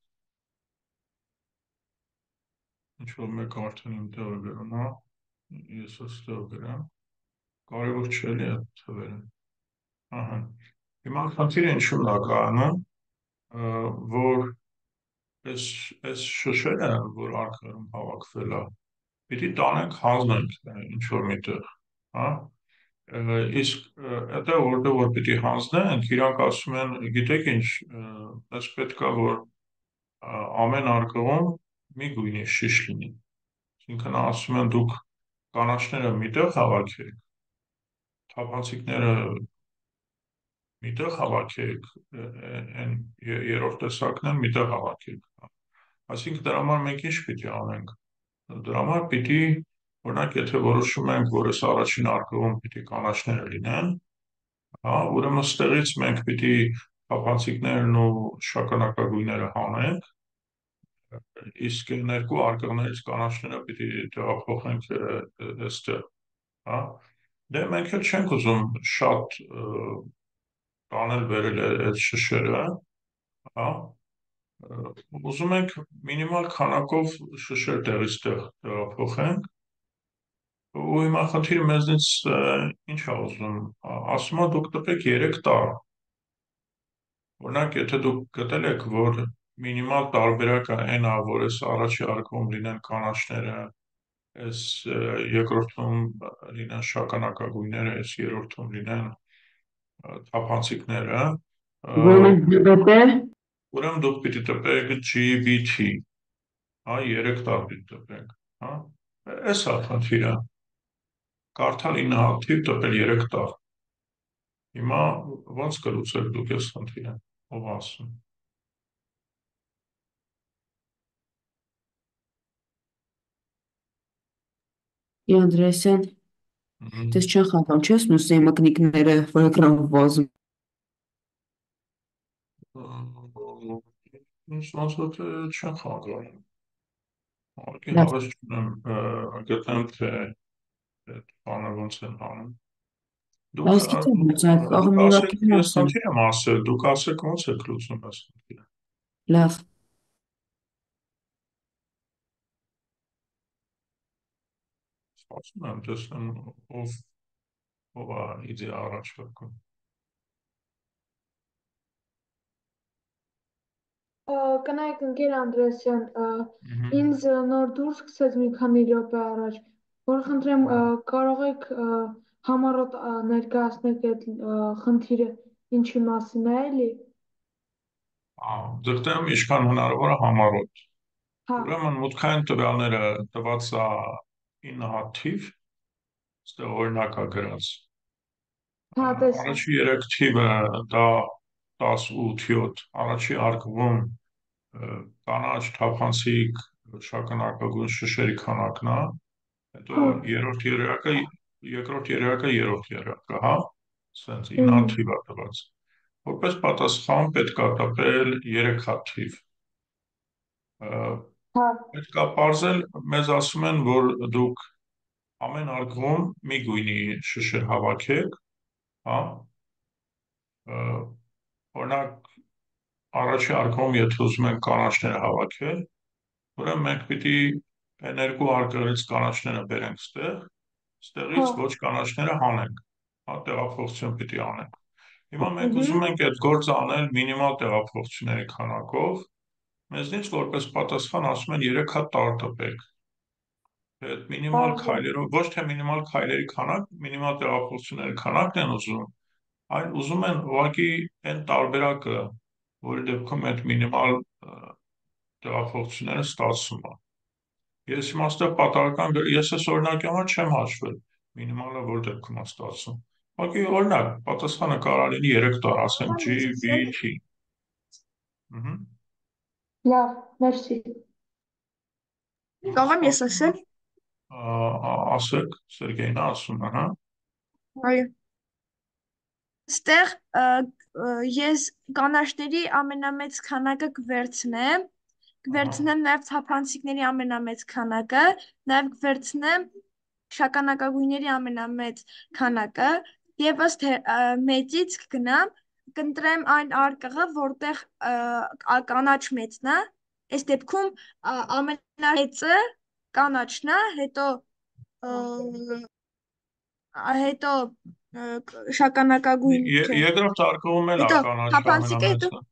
ինչ-որ մեկը արդեն իմ տեղը գրում է, ես ստեղ գրեմ, կարևոր չէ էլի այդ թվերը, ահա, Հիմա խնդիրը ինչու՞մն է կայանում, ը, որ այս այս շշերը, որ արկղերում հավաքվել է, պիտի տանենք հանձնենք ինչ որ միտեղ, հա։ Ը, Իսկ այդ որտեղ որ պիտի հանձնենք, իրանք ասում են, գիտեք ինչ, այս պետքա որ ա, ամեն արկղում մի գույնի շիշ լինի։ Այսինքն ասում են դուք կանաչները միտեղ հավաքեք, թափանցիկները միտեղ հավաքեք, այն երրորդ տեսակն էլ միտեղ հավաքեք։ Այսինքն դրա համար մենք ինչ պիտի անենք։ Դրա համար պիտի, օրինակ, եթե որոշում ենք, որ այս առաջին արկղում պիտի կանաչները լինեն, հա, ուրեմն ստեղից մենք պիտի թափանցիկներն ու շագանակագույները հանենք, իսկ երկու արկղներից կանաչները պիտի տեղափոխենք այստեղ, հա։ Դե մենք էլ չենք ուզում շատ տանել բերել այդ շշերը, հա, ուզում ենք մինիմալ քանակով շշեր տեղից տեղ տեղափոխենք, ու հիմա խնդիրը մեզնից ինչ է ուզում, ասում է դուք տպեք երեք տարի, օրինակ եթե դուք գտել եք, որ մինիմալ տարբերակը այն է, որ այս առաջի արկղում լինեն կանաչները, այս երկրորդում լինեն շագանակագույները, այս երրորդում լինեն թափանցիկները, Ուրեմն դեպե ուրեմն դուք պիտի տպեք G B T, հա, երեք տար պիտի տպեք, հա, այս է խնդիրը, կարդալ ինը հատ թիվ, տպել երեք տար, հիմա ոնց կլուծեք դուք այս խնդիրը, ով ասում։ Անդրեսյան, դες չեն խնդրում, չես նույնիսկ մկնիկները, որ էկրանով վազում։ Ինչ ոնց որ թե չեն խանգարում, ուղղակի Լավ, հավես չունեմ, գտնեմ թե այդ բանը ոնց են անում։ Դուք այս գիտեմ ոնց է, աղը դուք մի ասեք, վարքի ես ասեմ։ խնդիր եմ ասել, դուք ասեք ոնց եք լուծում այս խնդիրը։ Լավ, Սպասում եմ, տեսնեմ ով ով է իդեա առաջ կրկում։ Ա, Կնայեք ընկեր Անդրեսյան, ա, Ահա, ինձ ա, նոր դուրս գցեց մի քանի րոպե առաջ, որ խնդրեմ ա, կարող եք ա, համառոտ ա, ներկայացնել այդ ա, խնդիրը ինչի մասին է էլի։ դրդեմ ինչքան հնարավոր է համառոտ։ Հա, Ուրեմն մուտքային տվյալները տված է ինը հատ թիվ, ստեղ օրինակ է գրած։ հա, տեսա։ Առաջի երեք թիվը դա տասնութ յոթ, առաջի արկղում ը, կանաչ թափանցիկ շագանակագույն շշերի քանակն է, հետո Հա, երրորդ երեակը, երկրորդ երեակը, երրորդ երեակը, հա, սենց ինը մ, հատ թիվ է տված։ Որպես պատասխան պետք է տպել երեք հատ թիվ։ հա, Պետք է պարզել, մեզ ասում են, որ դուք ամեն արկղում մի գույնի շշեր հավաքեք, հա, ը, օրինակ առաջի արկղում եթե ուզում ենք կանաչները հավաքել, ուրեմն մենք պիտի այն երկու արկղերից կանաչները բերենք ստեղ, հա, ստեղից ոչ կանաչները հանենք, հա, տեղափոխություն պիտի անենք։ Հիմա մենք ըհը, ուզում ենք այդ գործը անել մինիմալ տեղափոխությունների քանակով, մեզնից որպես պատասխան ասում են երեք հատ տար տպեք։ Այդ մինիմալ բարձր, քայլերով, ոչ թե մինիմալ քայլերի քանակ, մինիմալ տեղափոխությունների քանակն են ուզում, այլ ուզում են ուղղակի այն տարբերակը, որի դեպքում այդ մինիմալ ը, տեղափոխությունները ստացվում է։ Ես հիմա ստեղ պատահական, գ- ես այս օրինակի համար չեմ հաշվել, մինիմալը որ դեպքում է ստացվում։ Ուղղակի օրինակ, պատասխանը կարող է լինի երեք տար, ասենք Աղան G, ես B, ասել, T։ Ահա, լավ, մերսի։ կարող եմ ես սպասում եմ, ասել, ա- ա- ասեք, Սերգեյն է ասում, ահա։ այո, ստեղ ը, ը, ես կանաչների ամենամեծ քանակը կվերցնեմ, Ահա, կվերցնեմ նաև թափանցիկների ամենամեծ քանակը, նաև կվերցնեմ շագանակագույների ամենամեծ քանակը եւ ըստ հե- ը, մեծից կգնամ, կընտրեմ այն արկղը, որտեղ ը, ա- կանաչ մեծն է, այս դեպքում ա- ամենամեծը կանաչն է, հետո ը, հետո ը, կ- շագանակագույն Ե- չէ։ Երկրորդ արկղում էլ ա Հետո կանաչի թափանցիկը, հետո ամենամեծը։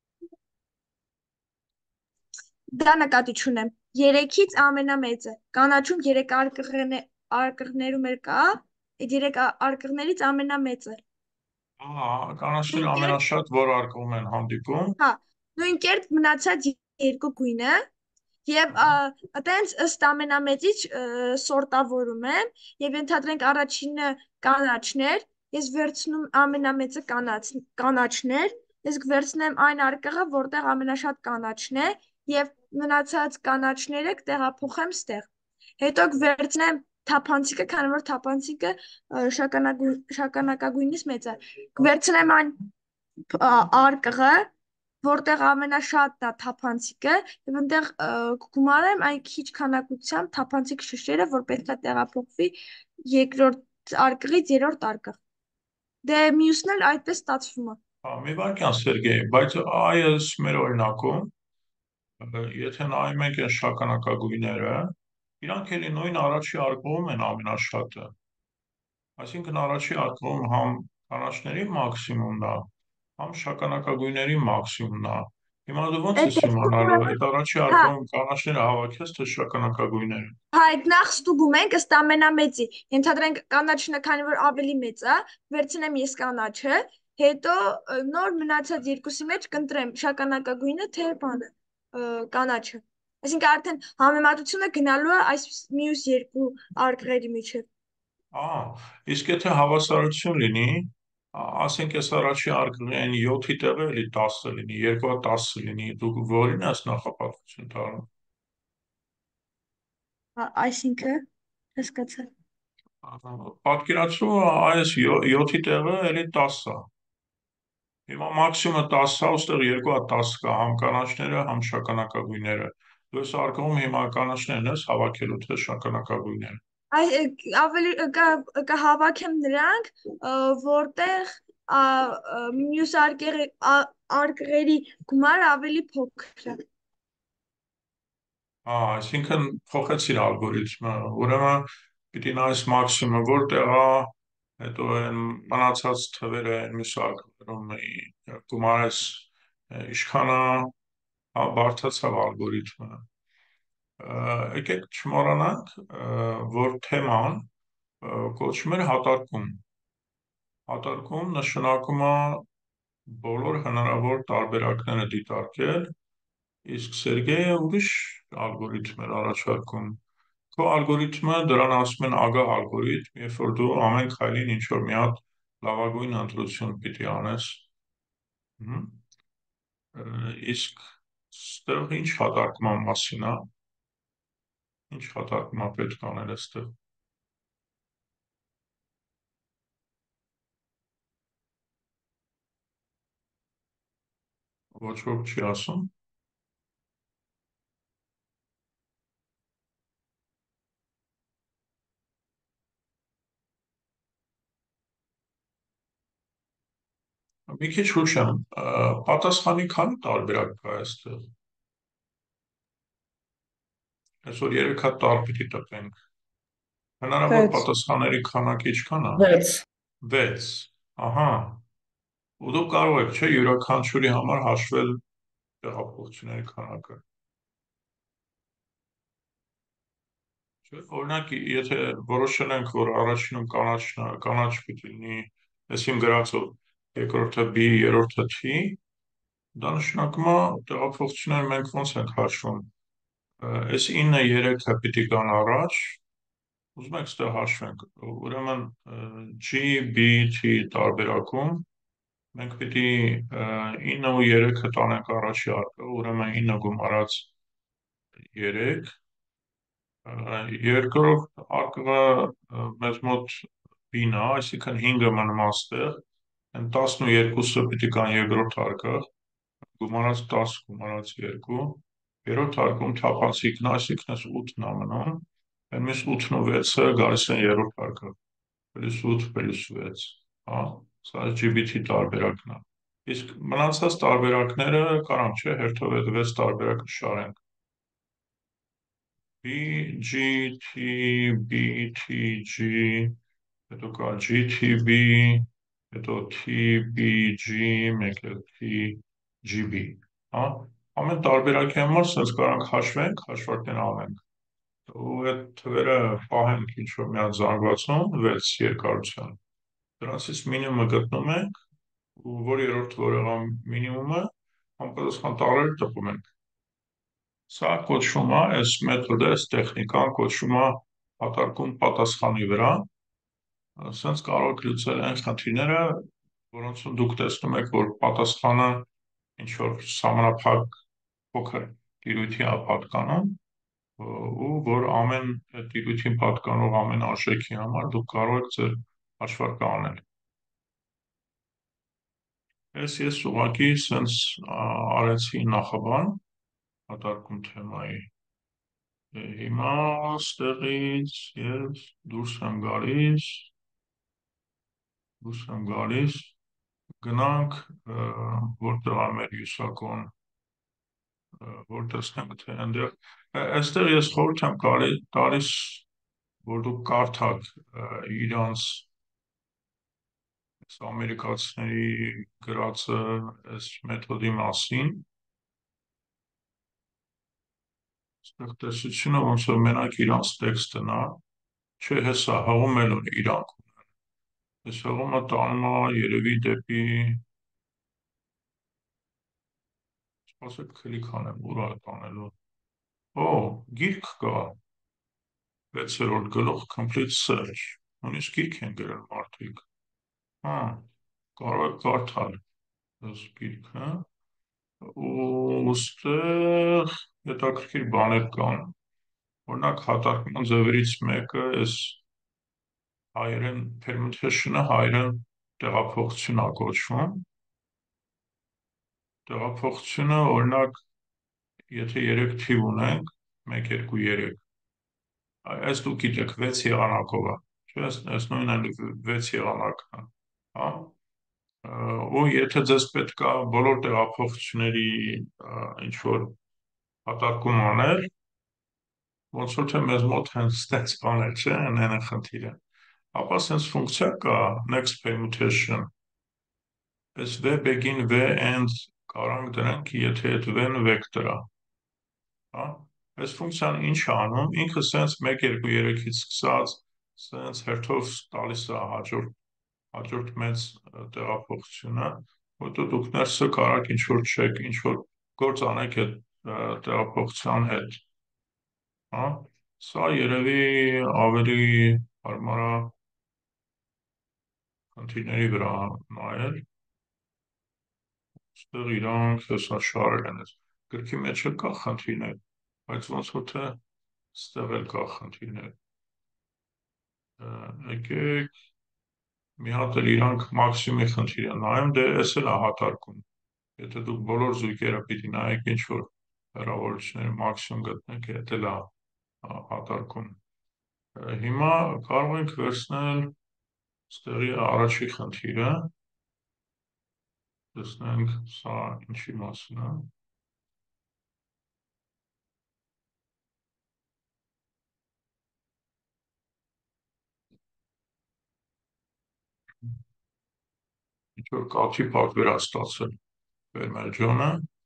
դա նկատի չունեմ։ Երեքից ամենամեծը։ Կանաչում երեք արկղն է- արկղներում էլ կա, այդ երեք ա- արկղներից ամենամեծը։ Ահա, կանաչները Նույն կերպ, ամենաշատ որ արկղում են հանդիպում։ հա, նույն կերպ մնացած երկու գույնը եւ այտենց ըստ ամենամեծից ը, սորտավորում եմ եւ ենթադրենք առաջինը կանաչներ, ես վերցնում ամենամեծը կանաչ կանաչներ, ես կվերցնեմ այն արկղը, որտեղ ամենաշատ կանաչն է եւ մնացած կանաչները կտեղափոխեմ ստեղ։ Հետո կվերցնեմ թափանցիկը, քանի որ թափանցիկը ը, շագանակագույն, շագանակագույնից մեծ է։ Կվերցնեմ այն ա, արկղը, որտեղ ամենաշատն է թափանցիկը, եւ այնտեղ ը, կգումարեմ այն քիչ քանակությամբ թափանցիկ շշերը, որ պետք է տեղափոխվի երկրորդ արկղից երրորդ արկղ։ Դե մյուսն էլ այդպես ստացվում է։ Հա, մի վարքյան Սերգեյ, բայց այս մեր օրինակում, ը, եթե նայում ենք այն շագանակագույները, իրանք էլի նույն առաջի արկղում են ամենաշատը։ Այսինքն առաջի արկղում համ կանաչների մաքսիմումն է, համ շագանակագույների մաքսիմումն է։ Հիմա դու ո՞նց Այդ ես դեպքում իմանալու ուրեմն, այդ առաջի հա, արկղում կանաչները հավաքես թե շագանակագույները։ հա, այդ նախ ստուգում ենք ըստ ամենամեծի։ Ենթադրենք կանաչն է, քանի որ ավելի մեծ է, վերցնեմ ես կանաչը, հետո ը, նոր մնացած երկուսի մեջ կընտրեմ շագանակագույնը թե բանը, ը, կանաչը։ Այսինքն արդեն համեմատությունը գնալու է այս մյուս երկու արկղերի միջև։ Ա, իսկ եթե հավասարություն լինի, ա- ասենք ես առաջի արկղի այն յոթի տեղը էլի տասը լինի, երկու տասը լինի, դու որին ես նախապատվություն տալու։ Ա- Այսինքն, հասկացա։ Ա, Պատկերացրու այս յոթի տեղը էլի տասը։ Հիմա մաքսիմը տասը, ուստեղ երկու հատ տասը կա, համ կանաչները, համ շագանակագույները։ Դու ես արկղում հիմա կանաչներն ես հավաքելու թե շագանակագույները։ Այ ը, ավելի ը, կա- կհավաքեմ նրանք, ը, որտեղ ա, ը, մյուս արկղի ա- արկղերի գումարը ավելի փոքր է։ Ա, այսինքն փոխեցիր ալգորիթմը, ուրեմն պիտի նայես մաքսիմը որտեղ է, հետո այն մնացած թվերը այն մյուս արկղերում գումարես ը, ինչքան է, հա, բարդացավ ալգորիթմը։ Ը, Եկեք չմոռանանք, ը, որ թեման ը, կոչվում էր հատարկում։ Հատարկում նշանակում է բոլոր հնարավոր տարբերակները դիտարկել, իսկ Սերգեյը ուրիշ ալգորիթմ էր առաջարկում։ Քո ալգորիթմը դրան ասում են ագահ ալգորիթմ, երբ որ դու ամեն քայլին ինչ որ մի հատ լավագույն ընտրություն պիտի անես։ Հմ, ը, Իսկ ստեղ ինչ հատարկման մասին է, ինչ հատարկումա պետք անել այստեղ։ Ոչ ոք չի ասում։ Մի քիչ հուշ եմ, ը, պատասխանի քանի տարբերակ կա այստեղ։ Այսօր երեք հատ տառ պիտի տպենք։ Հնարավոր վեց, պատասխանների քանակը ինչքան է։ վեց, վեց։ Ահա, ու դու կարող եք, չէ, յուրաքանչյուրի համար հաշվել տեղափոխությունների քանակը։ Չէ, օրինակ, եթե որոշել ենք, որ առաջինում կանաչ կանաչ պիտի լինի, ես իմ գրածով երկրորդը B, երրորդը T, դա նշանակում է տեղափոխությունները մենք ոնց ենք հաշվում։ Ա, Այս ինը երեքը պիտի գան առաջ, ուզում եք ստեղ հաշվենք։ Ուրեմն ա, G, B, T տարբերակում մենք պիտի ա, ինը ու երեքը տանենք առաջի արկղ, ուրեմն ինը գումարած երեք, ա, երկրորդ արկղը ա, մեզ մոտ B-ն է, այսինքն հինգը մնում է ստեղ, այն տասնուերկուսը պիտի գան երկրորդ արկղ, գումարած տասը գումարած երկու, երրորդ արկում թափանցիկն է, այսինքն այս ութն է մնում, այն մյուս ութն ու վեցը գալիս են երրորդ արկղ, պլյուս ութ պլյուս վեց, հա, սա G B T տարբերակն է։ Իսկ մնացած տարբերակները կարանք չէ, հերթով այդ վեց տարբերակը շարենք։ B, G, T, B, T, G, հետո կա G T B, հետո T B G, մեկ էլ T G B, հա, ամեն տարբերակի համար sense կարանք հաշվենք, հաշվարկներ անենք, ու այդ թվերը պահենք ինչ-որ մի հատ զանգվածում վեց երկարության, դրանցից մինիմումը գտնում ենք, ու որ երրորդ որ եղա մինիմումը, համապատասխան տառերը տպում ենք, սա կոչվում է, այս մեթոդը, այս տեխնիկան կոչվում է հատարկում պատասխանի վրա, սենց կարող եք լուծել այն խնդիրները, որոնցում դուք տեսնում եք, որ պատասխանը ինչ-որ սահմանափակ փոքր տիրույթի է պատկանում, ու որ ամեն տիրույթին պատկանող ամեն արժեքի համար դուք կարող եք ձեր հաշվարկը անել։ Ես ես ուղղակի սենց արեցի նախաբան, հատարկում թեմայի, հիմա ստեղից ես դուրս եմ գալիս, դուրս եմ գալիս, գնանք, որտեղ է մեր յուսակոն, որ տեսնենք, թե այնտեղ, այստեղ ես խորհուրդ եմ տալիս, որ դուք կարդաք իրանց ամերիկացիների գրածը այս մեթոդի մասին, այստեղ տեսությունը ոնց որ մենակ իրանց տեքստն է, չէ հեսա հղում էլ ունի իրանք ունեն, այս հղումը տանում է երևի դեպի, սպասեք քլիք անեմ, ուր է տանելու, օ, գիրք կա, վեցերորդ գլուխ complete search, նույնիսկ գիրք են գրել մարդիկ, հա, կարող եք կարդալ այս գիրքը, ու ստեղ հետաքրքիր բաներ կան, օրինակ հատարկման ձևերից մեկը այս հայերեն permutation-ը հայերեն տեղափոխություն է կոչվում, տեղափոխությունը օրինակ եթե երեք թիվ ունենք, մեկ, երկու, երեք, այս դուք գիտեք վեց եղանակով է, չէ, այս նույնն է վեց եղանակն է, հա, ու եթե ձեզ պետք է բոլոր տեղափոխությունների ինչ-որ հատարկում անել, ոնց որ թե մեզ մոտ հենց ստենց բաներ չէ, այն է խնդիրը, ապա սենց ֆունկցիա կա next permutation, այս v begin v end կարանք դրանք, եթե այդ v-ն վեկտոր է, հա, այս ֆունկցիան ինչ է անում, ինքը սենց մեկ, երկու, երեքից սկսած, սենց հերթով տալիս է հաջորդ, հաջորդ մեծ տեղափոխությունը, որտեղ դուք ներսը կարաք ինչ-որ չեք, ինչ-որ գործ անեք այդ տեղափոխության հետ, հա, սա երևի ավելի հարմար է խնդիրների վրա նայել, ստեղ իրանք հեսա շարել են ես, գրքի մեջ էլ կա խնդիրներ, բայց ոնց որ թե ստեղ էլ կա խնդիրներ, եկեք մի հատ էլ իրանք մաքսիմի խնդիրը նայում, դե ես էլ է հատարկում, եթե դուք բոլոր զույգերը պիտի նայեք ինչ-որ հեռավորությունների մաքսիմում գտնեք, հետ էլ է հատարկում, հիմա կարող ենք վերցնել ստեղի առաջի խնդիրը, տեսնենք սա ինչի մասին է, ինչ-որ կաթի պատվեր է ստացել Վերմերջոնը,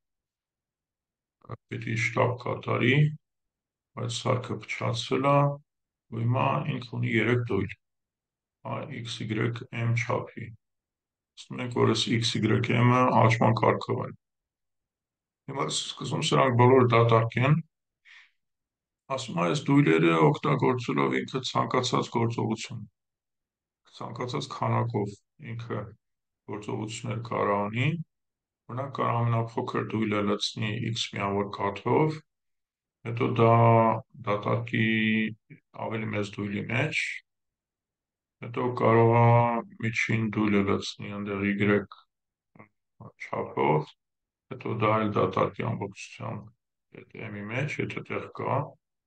պիտի շտապ կատարի, բայց սարքը փչացել է, ու հիմա ինք ունի երեք դույլ, X Y M չափի, ասում ենք, որ այս X Y M-ը աճման կարգով են, հիմա սկզում սրանք բոլոր դատարկ են, ասում է այս դույլերը օգտագործելով ինքը ցանկացած գործողություն, ցանկացած քանակով ինքը գործողություններ կարող անի, օրինակ կարող ամենափոքր դույլը լցնի X միավոր կաթով, հետո դա դատարկի ավելի մեծ դույլի մեջ, հետո կարող է միջին դույլը լցնի այնտեղ Y չափով, հետո դա էլ դատարկի ամբողջությամբ այդ M-ի մեջ, եթե տեղ կա,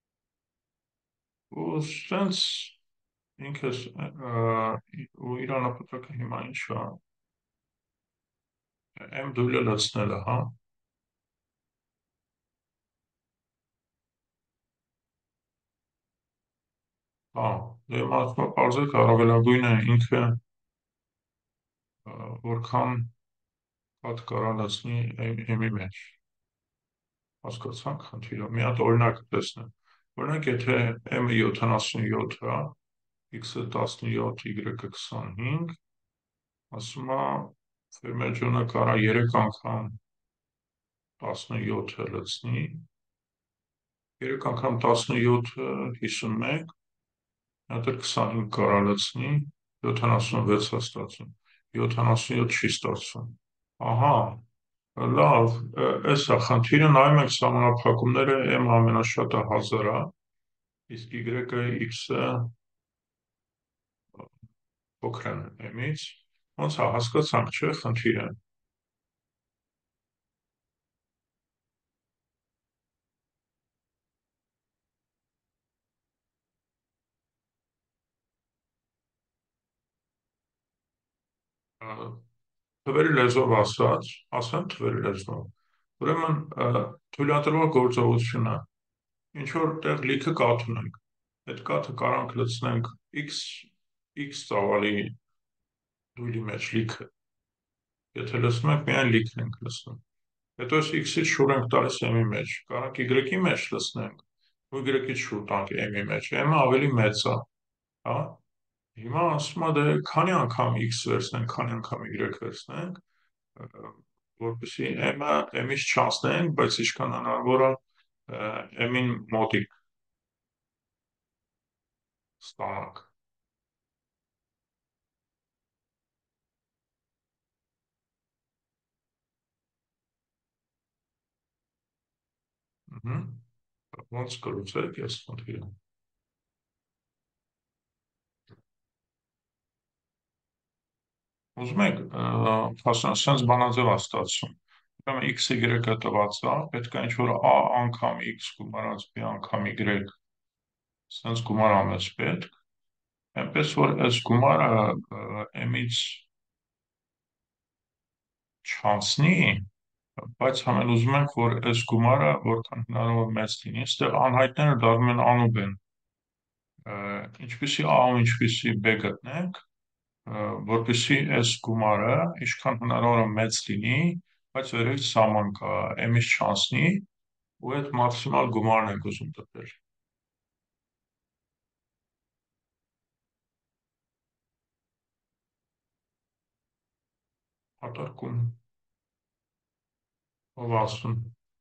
ու սենց ինքս ու իր նպատակը հիմա ինչ է, M դույլը լցնելը, հա, Հա, դե մարդը պարզեք առավելագույնը ինքը ա, որքան հատ կարա լցնի էմի մեջ։ Հասկացանք խնդիրը։ Մի հատ օրինակ տեսնեմ։ Օրինակ, եթե m-ը յոթանասունյոթ է, x-ը տասնյոթ, y-ը քսանհինգ, ասում է Ֆերմեջոնը կարա երեք անգամ տասնյոթը լցնի, երեք անգամ տասնյոթը հիսունմեկ, մի հատ էլ քսանհինգ կարա լցնի, յոթանասունվեց է ստացվում, յոթանասունյոթ չի ստացվում։ Ահա, լավ, էս է խնդիրը, նայում ենք սահմանափակումները, m ամենաշատը հազար է, իսկ y-ը x-ը փոքր են m-ից, ոնց է հասկացանք, չէ՞ խնդիրը։ Թվերի լեզվով ասած, ասեմ թվերի լեզվով, ուրեմն թույլատրվող գործողությունը, ինչ որ տեղ լիքը կաթ ունենք, այդ կաթը կարանք լցնենք x, x ծավալի դույլի մեջ լիքը, եթե լցնում ենք միայն լիքն ենք լցնում, հետո այս x-ից շուռ ենք տալիս m-ի մեջ, կարանք y-ի մեջ լցնենք, ու y-ից շուռ տանք m-ի մեջ, m-ը ավելի մեծ է, հա, հիմա ասում է դե քանի անգամ x վերցնենք, քանի անգամ y վերցնենք, որպեսզի m-ը m-ից չանցնենք, բայց ինչքան հնարավոր է m-ին մոտիկ ստանանք։ Ոնց կլուծեք այս խնդիրը։ Ուզում եք, ասենց բանաձև է ստացվում։ Ուրեմն x, y-ը տված է, պետք է ինչ-որ a անգամ x գումարած b անգամ y, սենց գումար ամես պետք, այնպես որ այս գումարը m-ից չանցնի, բայց համեն ուզում ենք, որ այս գումարը որքան հնարավոր մեծ լինի, այստեղ անհայտները դառնում են անուղ են, ինչպիսի a ու ինչպիսի b գտնենք, որպեսզի այս գումարը ինչքան հնարավոր է մեծ լինի, բայց վերևից սահման կա, m-ից չանցնի, ու այդ մաքսիմալ գումարն ենք ուզում տպել։ Հատարկում, ով ասում։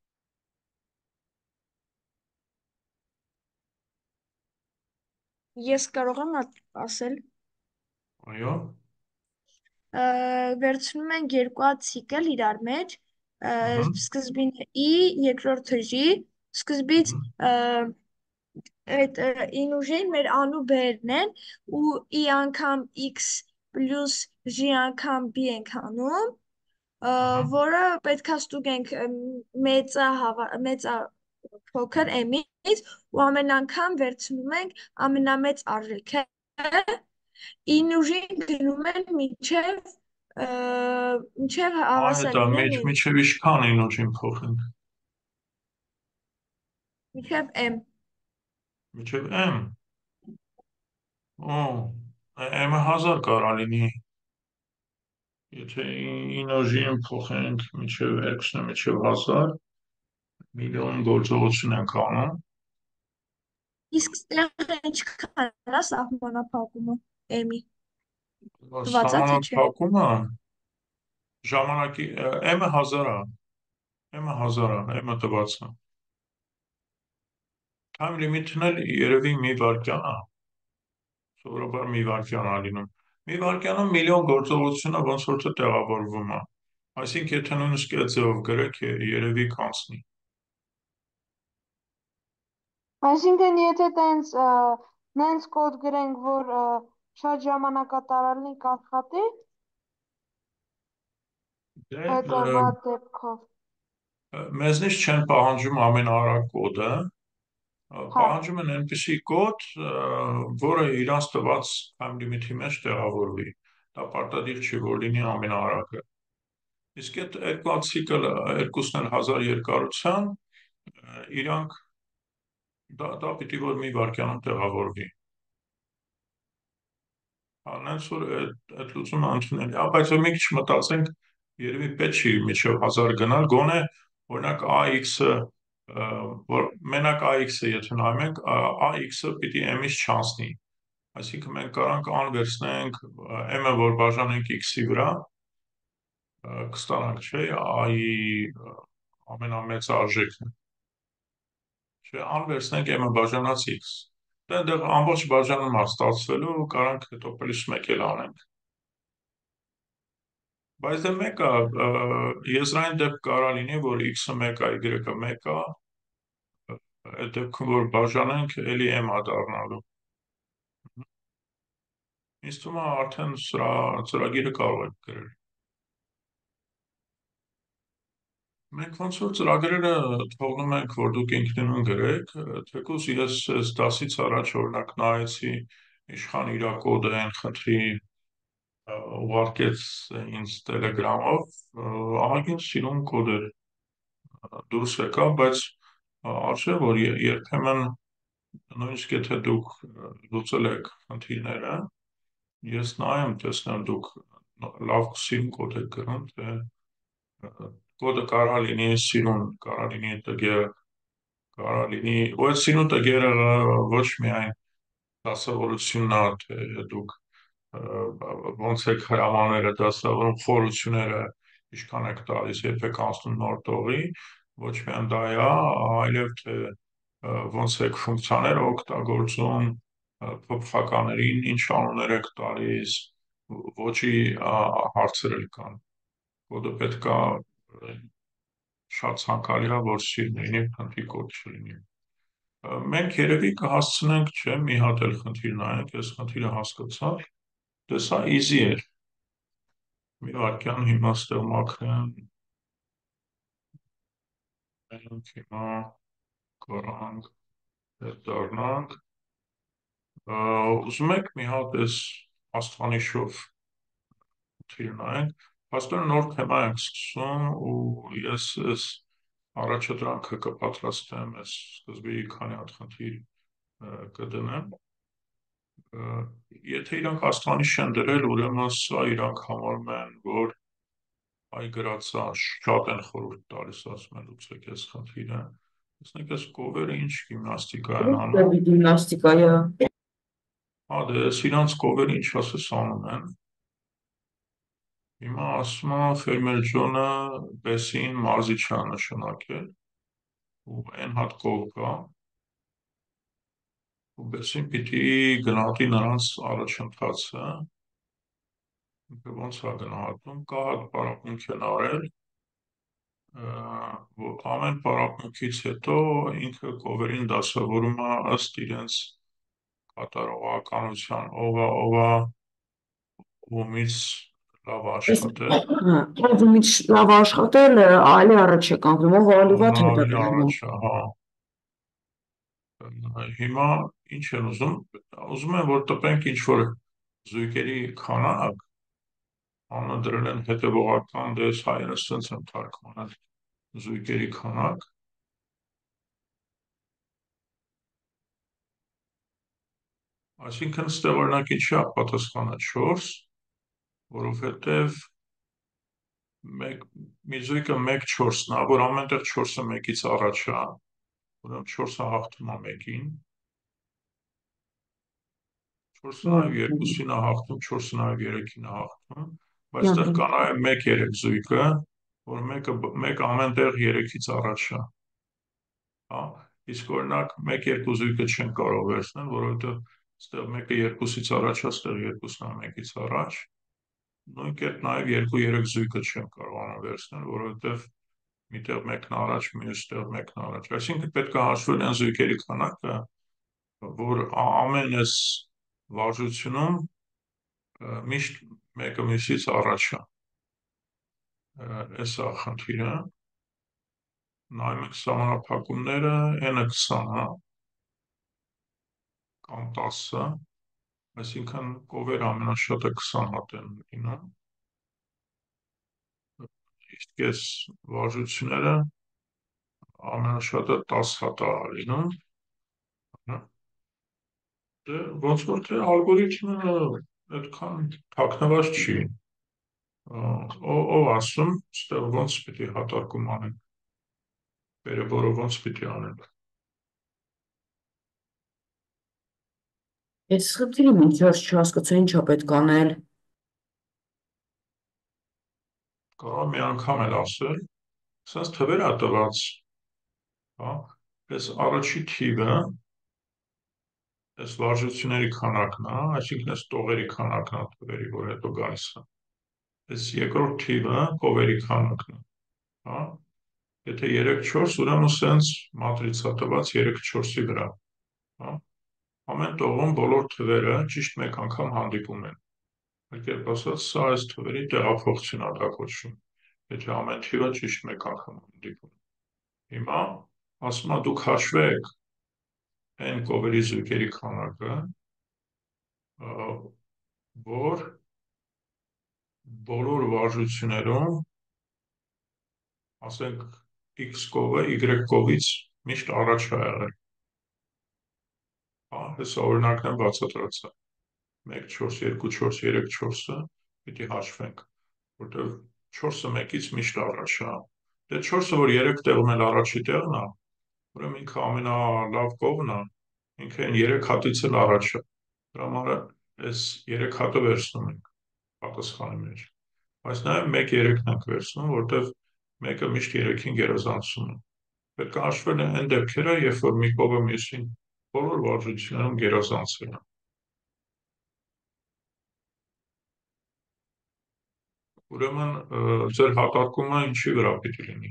Ես կարող եմ ասել, Այո։ վերցնում ենք երկու հատ ցիկլ իրար մեջ, սկզբին i, երկրորդը j, սկզբից այդ in ուժին մեր անու բերն են ու i անգամ x պլյուս j անգամ b ենք անում, որը պետքա ստուգենք մեծա փոքր m-ից ու ամեն անգամ վերցնում ենք ամենամեծ արժեքը, in ուժին գնում են մինչև մինչև հավասար լինեն n-ին, Մինչև ինչքան in ուժին փոխենք։ մինչև m։ Մինչև m։ Օ, m-ը հազար կարա լինի։ Եթե in ուժին փոխենք մինչև երկուսն է մինչև հազար, միլիոն գործողություն ենք անում։ Իսկ ստեղ ինչքան է սահմանափակումը m-ի։ Սահմանափակումը ժամանակի m-ը հազար է, m-ը հազար է, m-ը տված է։ Time limit-ն էլ երևի մի վայրկյան է, սովորաբար մի վայրկյան է լինում։ Մի վայրկյանում միլիոն գործողությունը ոնց որ թե տեղավորվում է։ Այսինքն, եթե նույնիսկ այդ ձևով գրեք, երևի կանցնի։ Այսինքն, եթե տենց նենց կոդ գրենք, որ շատ ժամանակատարալի կաշխատի, այդ օրվա դեպքով։ Մեզնից չեն պահանջում ամենաարագ կոդը, պահանջում են այնպիսի կոդ, որը իրանց տված time limit-ի մեջ տեղավորվի։ Դա պարտադիր չի, որ լինի ամենաարագը։ Իսկ այդ երկու ցիկլը երկուսն էլ հազար երկարության, իրանք դա դա պիտի որ մի վայրկյանում տեղավորվի։ Անենց որ այդ այդ լուծումը ընդունելի է, բայց մի քիչ մտածենք, երևի պետք չի միջև հազար գնալ, գոնե օրինակ AX-ը, որ մենակ AX-ը եթե նայում ենք, AX-ը պիտի M-ից չանցնի, այսինքն մենք կարանք ան վերցնենք M-ը, որ բաժանենք X-ի վրա, կստանանք, չէ, A-ի ամենամեծ արժեքն, չէ, ան վերցնենք M-ը բաժանած X, դե այնտեղ ամբողջ բաժանում է ստացվելու, կարանք հետո պլյուս մեկ էլ անենք։ Բայց դե մեկ է, եզրային դեպք կարա լինի, որ X-ը մեկ է, Y-ը մեկ է, այդ դեպքում որ բաժանենք, էլի M է դառնալու։ Ինձ թվում է արդեն սրա ծրագիրը կարող եք գրել։ Մենք ոնց որ ծրագրերը թողնում ենք, որ դուք ինքնուրույն գրեք, թեկուզ ես այս դասից առաջ օրինակ նայեցի իշխան իրա կոդը այն խնդրի ուղարկեց ինձ Telegram-ով, ահագին սիրուն կոդ էր դուրս եկավ, բայց արժե որ երբեմն նույնիսկ եթե դուք լուծել եք խնդիրները, ես նայեմ, տեսնեմ դուք լավ սիրուն կոդ եք գրում, թե կոդը կարա լինի սիրուն, կարա լինի տգեղ, կարա լինի, ու այդ սիրուն տգերը ոչ միայն դասավորությունն է, թե դուք ոնց եք հրամանները դասավորում, խորությունները ինչքան եք տալիս, երբ եք անցնում նոր տողի, ոչ միայն դա է, այլև թե ոնց եք ֆունկցիաները օգտագործում, փոփոխականներին ինչ անուններ եք տալիս, ոճի հարցեր էլ կան։ Կոդը պետք է շատ ցանկալի է, որ սիրուն լինի, խնդրի կոդ չլինի։ Մենք երևի կհասցնենք, չէ, մի հատ էլ խնդիր նայենք, այս խնդիրը հասկացա, դե սա easy էր։ Մի վարքյան հիմա ստեղ մաքրեմ, մենք հիմա կարանք հետ դառնանք, ուզում եք մի հատ այս աստղանիշով խնդիր նայենք, փաստորեն նոր թեմա ենք սկսում ու ես այս առաջադրանքը կպատրաստեմ, այս սկզբի քանի հատ խնդիր կդնեմ, եթե իրանք աստղանիշ են դրել, ուրեմն սա իրանք համարում են, որ այ գրածա շատ են խորհուրդ տալիս, ասում են լուծեք այս խնդիրը, տեսնեք այս կովերը ինչ գիմնաստիկա են անում, Գիմնաստիկայա։ հա դե ես իրանց կովերը ինչ ասես անում են, հիմա ասում է Ֆերմեր Ջոնը Բեսին մարզիչ է նշանակել, ու այն հատ կով կա, ու Բեսին պիտի գնահատի նրանց առաջընթացը, ոնց է գնահատում, կա հատ պարապմունք են արել, ամեն պարապմունքից հետո ինքը կովերին դասավորում է ըստ իրենց կատարողականության, ով է, ով է ումից լավ աշխատել, Ումից լավ աշխատել, այլ առաջ է կանգնում, ով ավելի վատ ով հետ է ավելի կանգնում։ առաջ է, հա։ Հիմա ինչ են ուզում, ուզում են որ տպենք ինչ որ զույգերի քանակ, անունը դրել են հետևողական, դե ես հայերս սենց եմ թարգմանել զույգերի քանակ, այսինքն ստեղ օրինակ ինչի է պատասխանը չորս, որովհետև մի զույգը մեկ չորսն է, որ ամենտեղ չորսը մեկից առաջ է, ուրեմն չորսը հաղթում է մեկին, չորսը նաև երկուսին է հաղթում, չորսը նաև երեքին է հաղթում, բայց այդտեղ կա նաև մեկ երեք զույգը, որ մեկը մեկ ամենտեղ երեքից առաջ է, հա, իսկ օրինակ մեկ երկու զույգը չեն կարող վերցնել, որովհետև այդտեղ մեկը երկուսից առաջ է, այդտեղ երկուսն է մեկից առաջ, նույն կերպ նաև երկու երեք զույգը չեն կարողանա վերցնել, որովհետև միտեղ մեկն առաջ, մյուստեղ մեկն առաջ, այսինքն պետք է հաշվել են զույգերի քանակը, որ ամեն այս վարժությունում միշտ մեկը մյուսից առաջ է, այս է խնդիրը, նայում եք սահմանափակումները, n-ը քսան է, կամ տասը, այսինքն կովեր ամենաշատը քսան հատ են լինում, իսկ այս վարժությունները ամենաշատը տասը հատ է լինում, դե ոնց որ թե ալգորիթմը այդքան թաքնված չի։ Ով ասում, ստեղ ոնց պիտի հատարկում անենք, բերը որը ոնց պիտի անենք։ Ես խնդիրը մինչ վերջ չհասկացա ինչա պետք անել։ Կարող մի անգամ էլ ասել, սենց թվեր ա տված, հա, այս առաջի թիվը, այս վարժությունների քանակն է, այսինքն այս տողերի քանակն է թվերի, որ հետո գալիս է։ Այս երկրորդ թիվը կովերի քանակն է, հա։ Եթե երեք չորս, ուրեմն սենց մատրիցա տված երեք չորսի վրա, հա։ Ամեն տողում բոլոր թվերը ճիշտ մեկ անգամ հանդիպում են։ Այլ կերպ ասած, սա այս թվերի տեղափոխություն է դա կոչվում, եթե ամեն թիվը ճիշտ մեկ անգամ հանդիպում։ Հիմա ասում է դուք հաշվեք այն կովերի զույգերի քանակը, որ բոլոր վարժություններում, ասենք x կովը y կովից միշտ առաջ է եղել։ Հա, հեսա օրինակն եմ բացատրացա։ մեկ չորս երկու չորս երեք չորսը պիտի հաշվենք, որտեղ չորսը մեկից միշտ առաջ է։ Դե չորսը, որ երեք տեղում էլ առաջի տեղն է, ուրեմն ինքը ամենալավ կողմն է, ինքը այն երեք հատից էլ առաջ է։ Դրա համար այս երեք հատը վերցնում ենք պատասխանի մեջ։ Բայց նաև մեկ երեքն ենք վերցնում, որտեղ մեկը միշտ երեքին գերազանցում է։ Պետք է հաշվել այն դեպքերը, երբ որ մի կողը մյուսին բոլոր վարժություններում գերազանցել է։ Ուրեմն ձեր հատարկումը ինչի վրա պիտի լինի։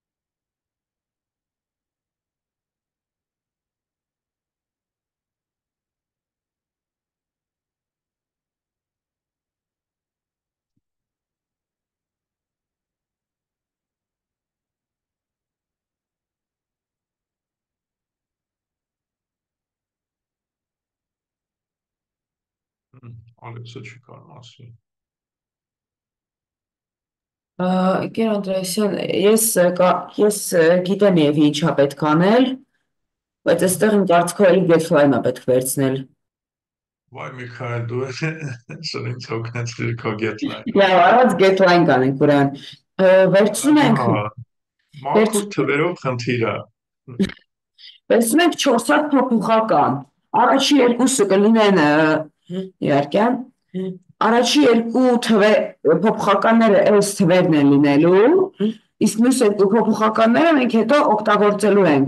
Ալեքսը չի կարող ասի։ Կեր Անդրեասյան, ես ես գիտեմ եւ ինչա պետք անել, բայց այստեղ իմ կարծիքով էլի deadline-ը պետք վերցնել։ Վայ Միքայել, դու շր ինձ օգնեցիր քո deadline-ը։ Լավ, առանց deadline կանենք ուրեմն։ Վերցնում ենք մաքուր թվերով խնդիրը։ Վերցնում ենք չորս հատ փոփոխական։ Առաջի երկուսը կլինեն իհարկե Առաջի երկու փոփոխականները այս թվերն են լինելու, իսկ մյուս երկու փոփոխականները մենք հետո օգտագործելու ենք։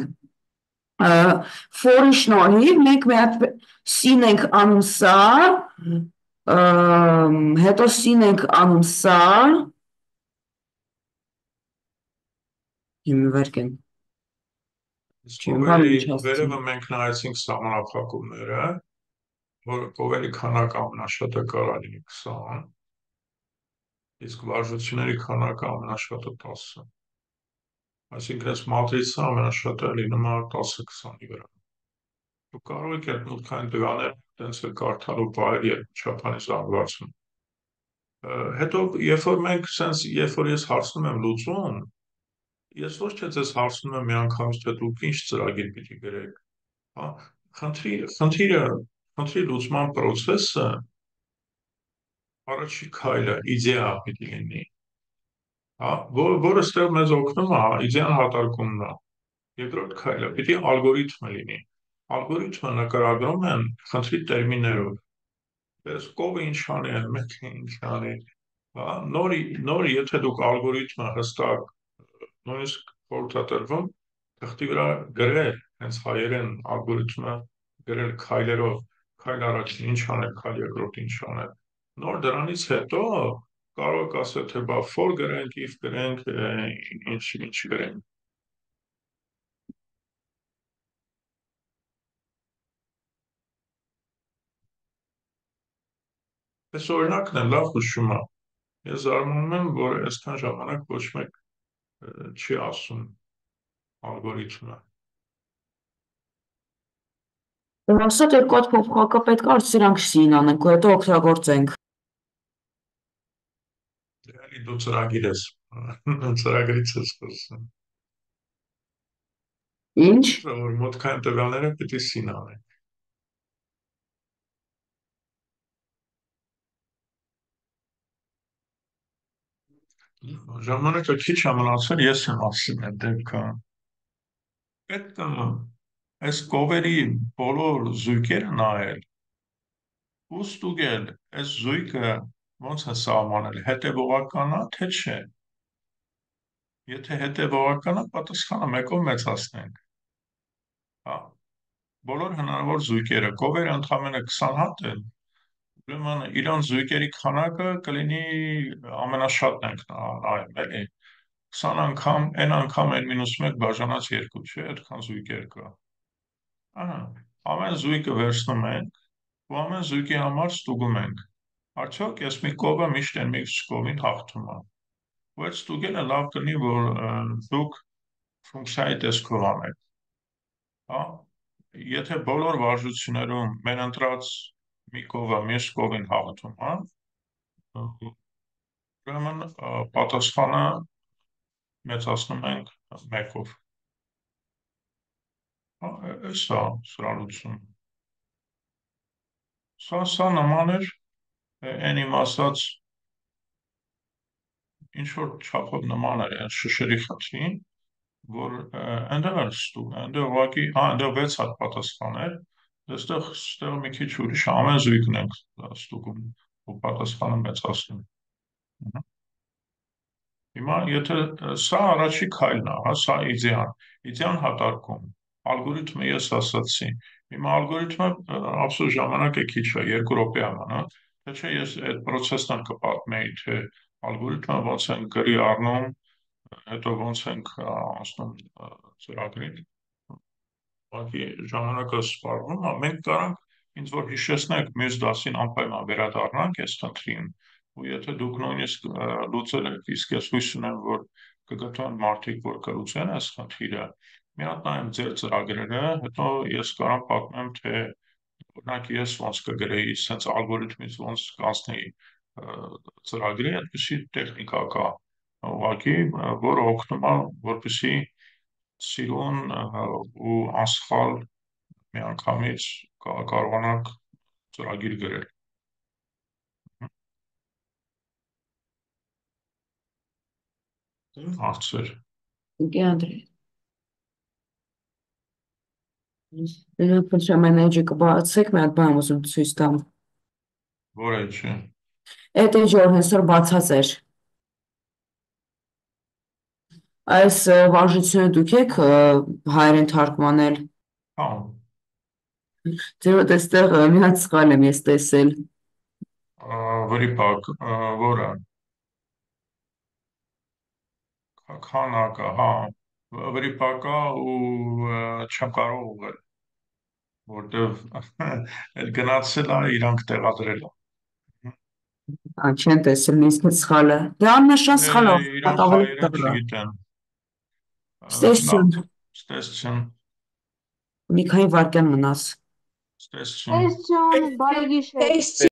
For-ի շնորհիվ մենք մի հատ sin ենք անում սա, հետո sin ենք անում սա, հիմնվերք են։ Վերևը մենք նայեցինք սահմանափակումները, որ կովերի քանակը ամենաշատը կարա լինի քսան, իսկ վարժությունների քանակը ամենաշատը տասը։ Այսինքն այս մատրիցը ամենաշատը լինում է տասը քսանի վրա։ Դու կարող եք այդ մուտքային տվյալները տենց էլ կարդալ ու բայել երկչափանի զանգվածում։ Հետո երբ որ մենք սենց երբ որ ես հարցնում եմ լուծում, ես ոչ թե ձեզ հարցնում եմ միանգամից թե դուք ինչ ծրագիր պիտի գրեք, հա, խնդիրը խնդրի լուծման process-ը առաջի քայլը իդեա պիտի լինի, հա, որը ստեղ մեզ օգնում է իդեան հատարկումն է։ Երկրորդ քայլը պիտի ալգորիթմը լինի։ Ալգորիթմը նկարագրում են խնդրի տերմիններով։ Ես կովը ինչ անի, մեկը ինչ անի, հա, նորի նորի եթե դուք ալգորիթմը հստակ նույնիսկ խորհրդատրվում թղթի վրա գրել, հենց հայերեն ալգորիթմը գրել քայլերով, քայլ առաջին ինչ անել, քայլ երկրորդ ինչ անել։ Նոր դրանից հետո կարող եք ասել, թե բա for գրենք, if գրենք, ինչ ինչ գրենք։ Այս օրինակն է լավ հուշում է։ Ես զարմանում եմ, որ այսքան ժամանակ ոչ մեկ չի ասում ալգորիթմը։ Ասա երկու հատ փոփոխակա պետք է սրանք sin անենք ու հետո օգտագործենք։ Էլի դու ծրագիր ես, ծրագրից ես խոսում։ Ինչ։ Որ մոտքային տվյալները պիտի sin անենք։ Ժամանակը քիչ է մնացել, ես եմ ասում այդ դեպքը։ Պետք է այս կովերի բոլոր զույգերը նայել ու ստուգել, այս զույգը ոնց է սահմանել, հետևողական է, թե չէ։ Եթե հետևողական է, պատասխանը մեկով մեծացնենք։ Հա, բոլոր հնարավոր զույգերը, կովերը ընդամենը քսան հատ են, ուրեմն իրանց զույգերի քանակը կլինի ամենաշատն ենք նայում, էլի։ քսան անգամ, n անգամ n մինուս մեկ բաժանած երկու, չէ, այդքան զույգեր կա։ Ահա, ամեն զույգը վերցնում ենք ու ամեն զույգի համար ստուգում ենք։ Արդյոք ես մի կովը միշտ այն մյուս կովին հաղթում է։ Ու այդ ստուգելը լավ կլինի, որ ը, դուք ֆունկցիայի տեսքով անեք։ Հա, եթե բոլոր վարժություններում մեր ընտրած մի կովը մյուս կովին հաղթում է, ուրեմն ը, պատասխանը մեծացնում ենք մեկով։ Հա, էս է սրալություն։ Սա սա նման էր այն իմ ասած ինչ որ չափով նման էր այն շշերի խնդրին, որ այնտեղ էր ստուգ, այնտեղ ուղղակի, հա, այնտեղ վեց հատ պատասխան էր, այստեղ այստեղ մի քիչ ուրիշ է, ամեն զույգն ենք ստուգում ու պատասխանը մեծացնում։ Ահա։ Հիմա եթե սա առաջի քայլն է, հա, սա իդեան, իդեան հատարկում, ալգորիթմը ես ասացի, հիմա ալգորիթմը ը, ափսոս ժամանակը քիչ է, երկու րոպե է մնում, թե չէ ես այդ process-ն կպատմեի, թե ալգորիթմը ոնց են գրի առնում, հետո ոնց ենք ա, անցնում ա, ծրագրին, ուղղակի ժամանակը սպառվում է, մենք կարանք ինձ որ հիշեցնեք մյուս դասին անպայման վերադառնանք այս խնդրին, ու եթե դուք նույնիսկ ա, լուծել եք, իսկ ես հույս ունեմ, որ կգտնեն մարդիկ, որ կլուծեն այս խնդիրը, մի հատ նայեմ ձեր ծրագրերը, հետո ես կարամ պատմեմ, թե օրինակ ես ոնց կգրեի, sense ալգորիթմից ոնց կանցնեի ա, ծրագրի, այդպիսի տեխնիկա կա, ուղղակի, ա, որը օգնում է, որպեսզի սիրուն ա, ու անսխալ միանգամից կա- կարողանանք ծրագիր գրել։ Հարցեր։ Ուկի Անդրեյ, փնտրեմ այն էջը կբացեք, մի հատ բան ուզում ցույց տամ։ Որ է չէ։ Այդ էջը որ հենց որ բացած էր, այս ը, վարժությունը դուք եք ը, հայերեն թարգմանել։ Հա, Ձեր մոտ այստեղ ը, մի հատ սխալ եմ ես տեսել։ ա, վրիպակ, ա, որը Քա- քանակը, հա, վրիպակա ու ա, չեմ կարող ուղղել, որտեվ այդ գնացել է իրանք տեղադրել է։ Ա, չեն տեսել նույնիսկ այդ սխալը։ Դե աննշան Է, սխալ է, իրանք ավելի հայերեն տղա։ չգիտեն։ Ա, Լավ, Ստեսություն, ստեսություն, մի քանի վայրկյան մնաց։ ստեսություն։ Տեսություն, բարի գիշեր։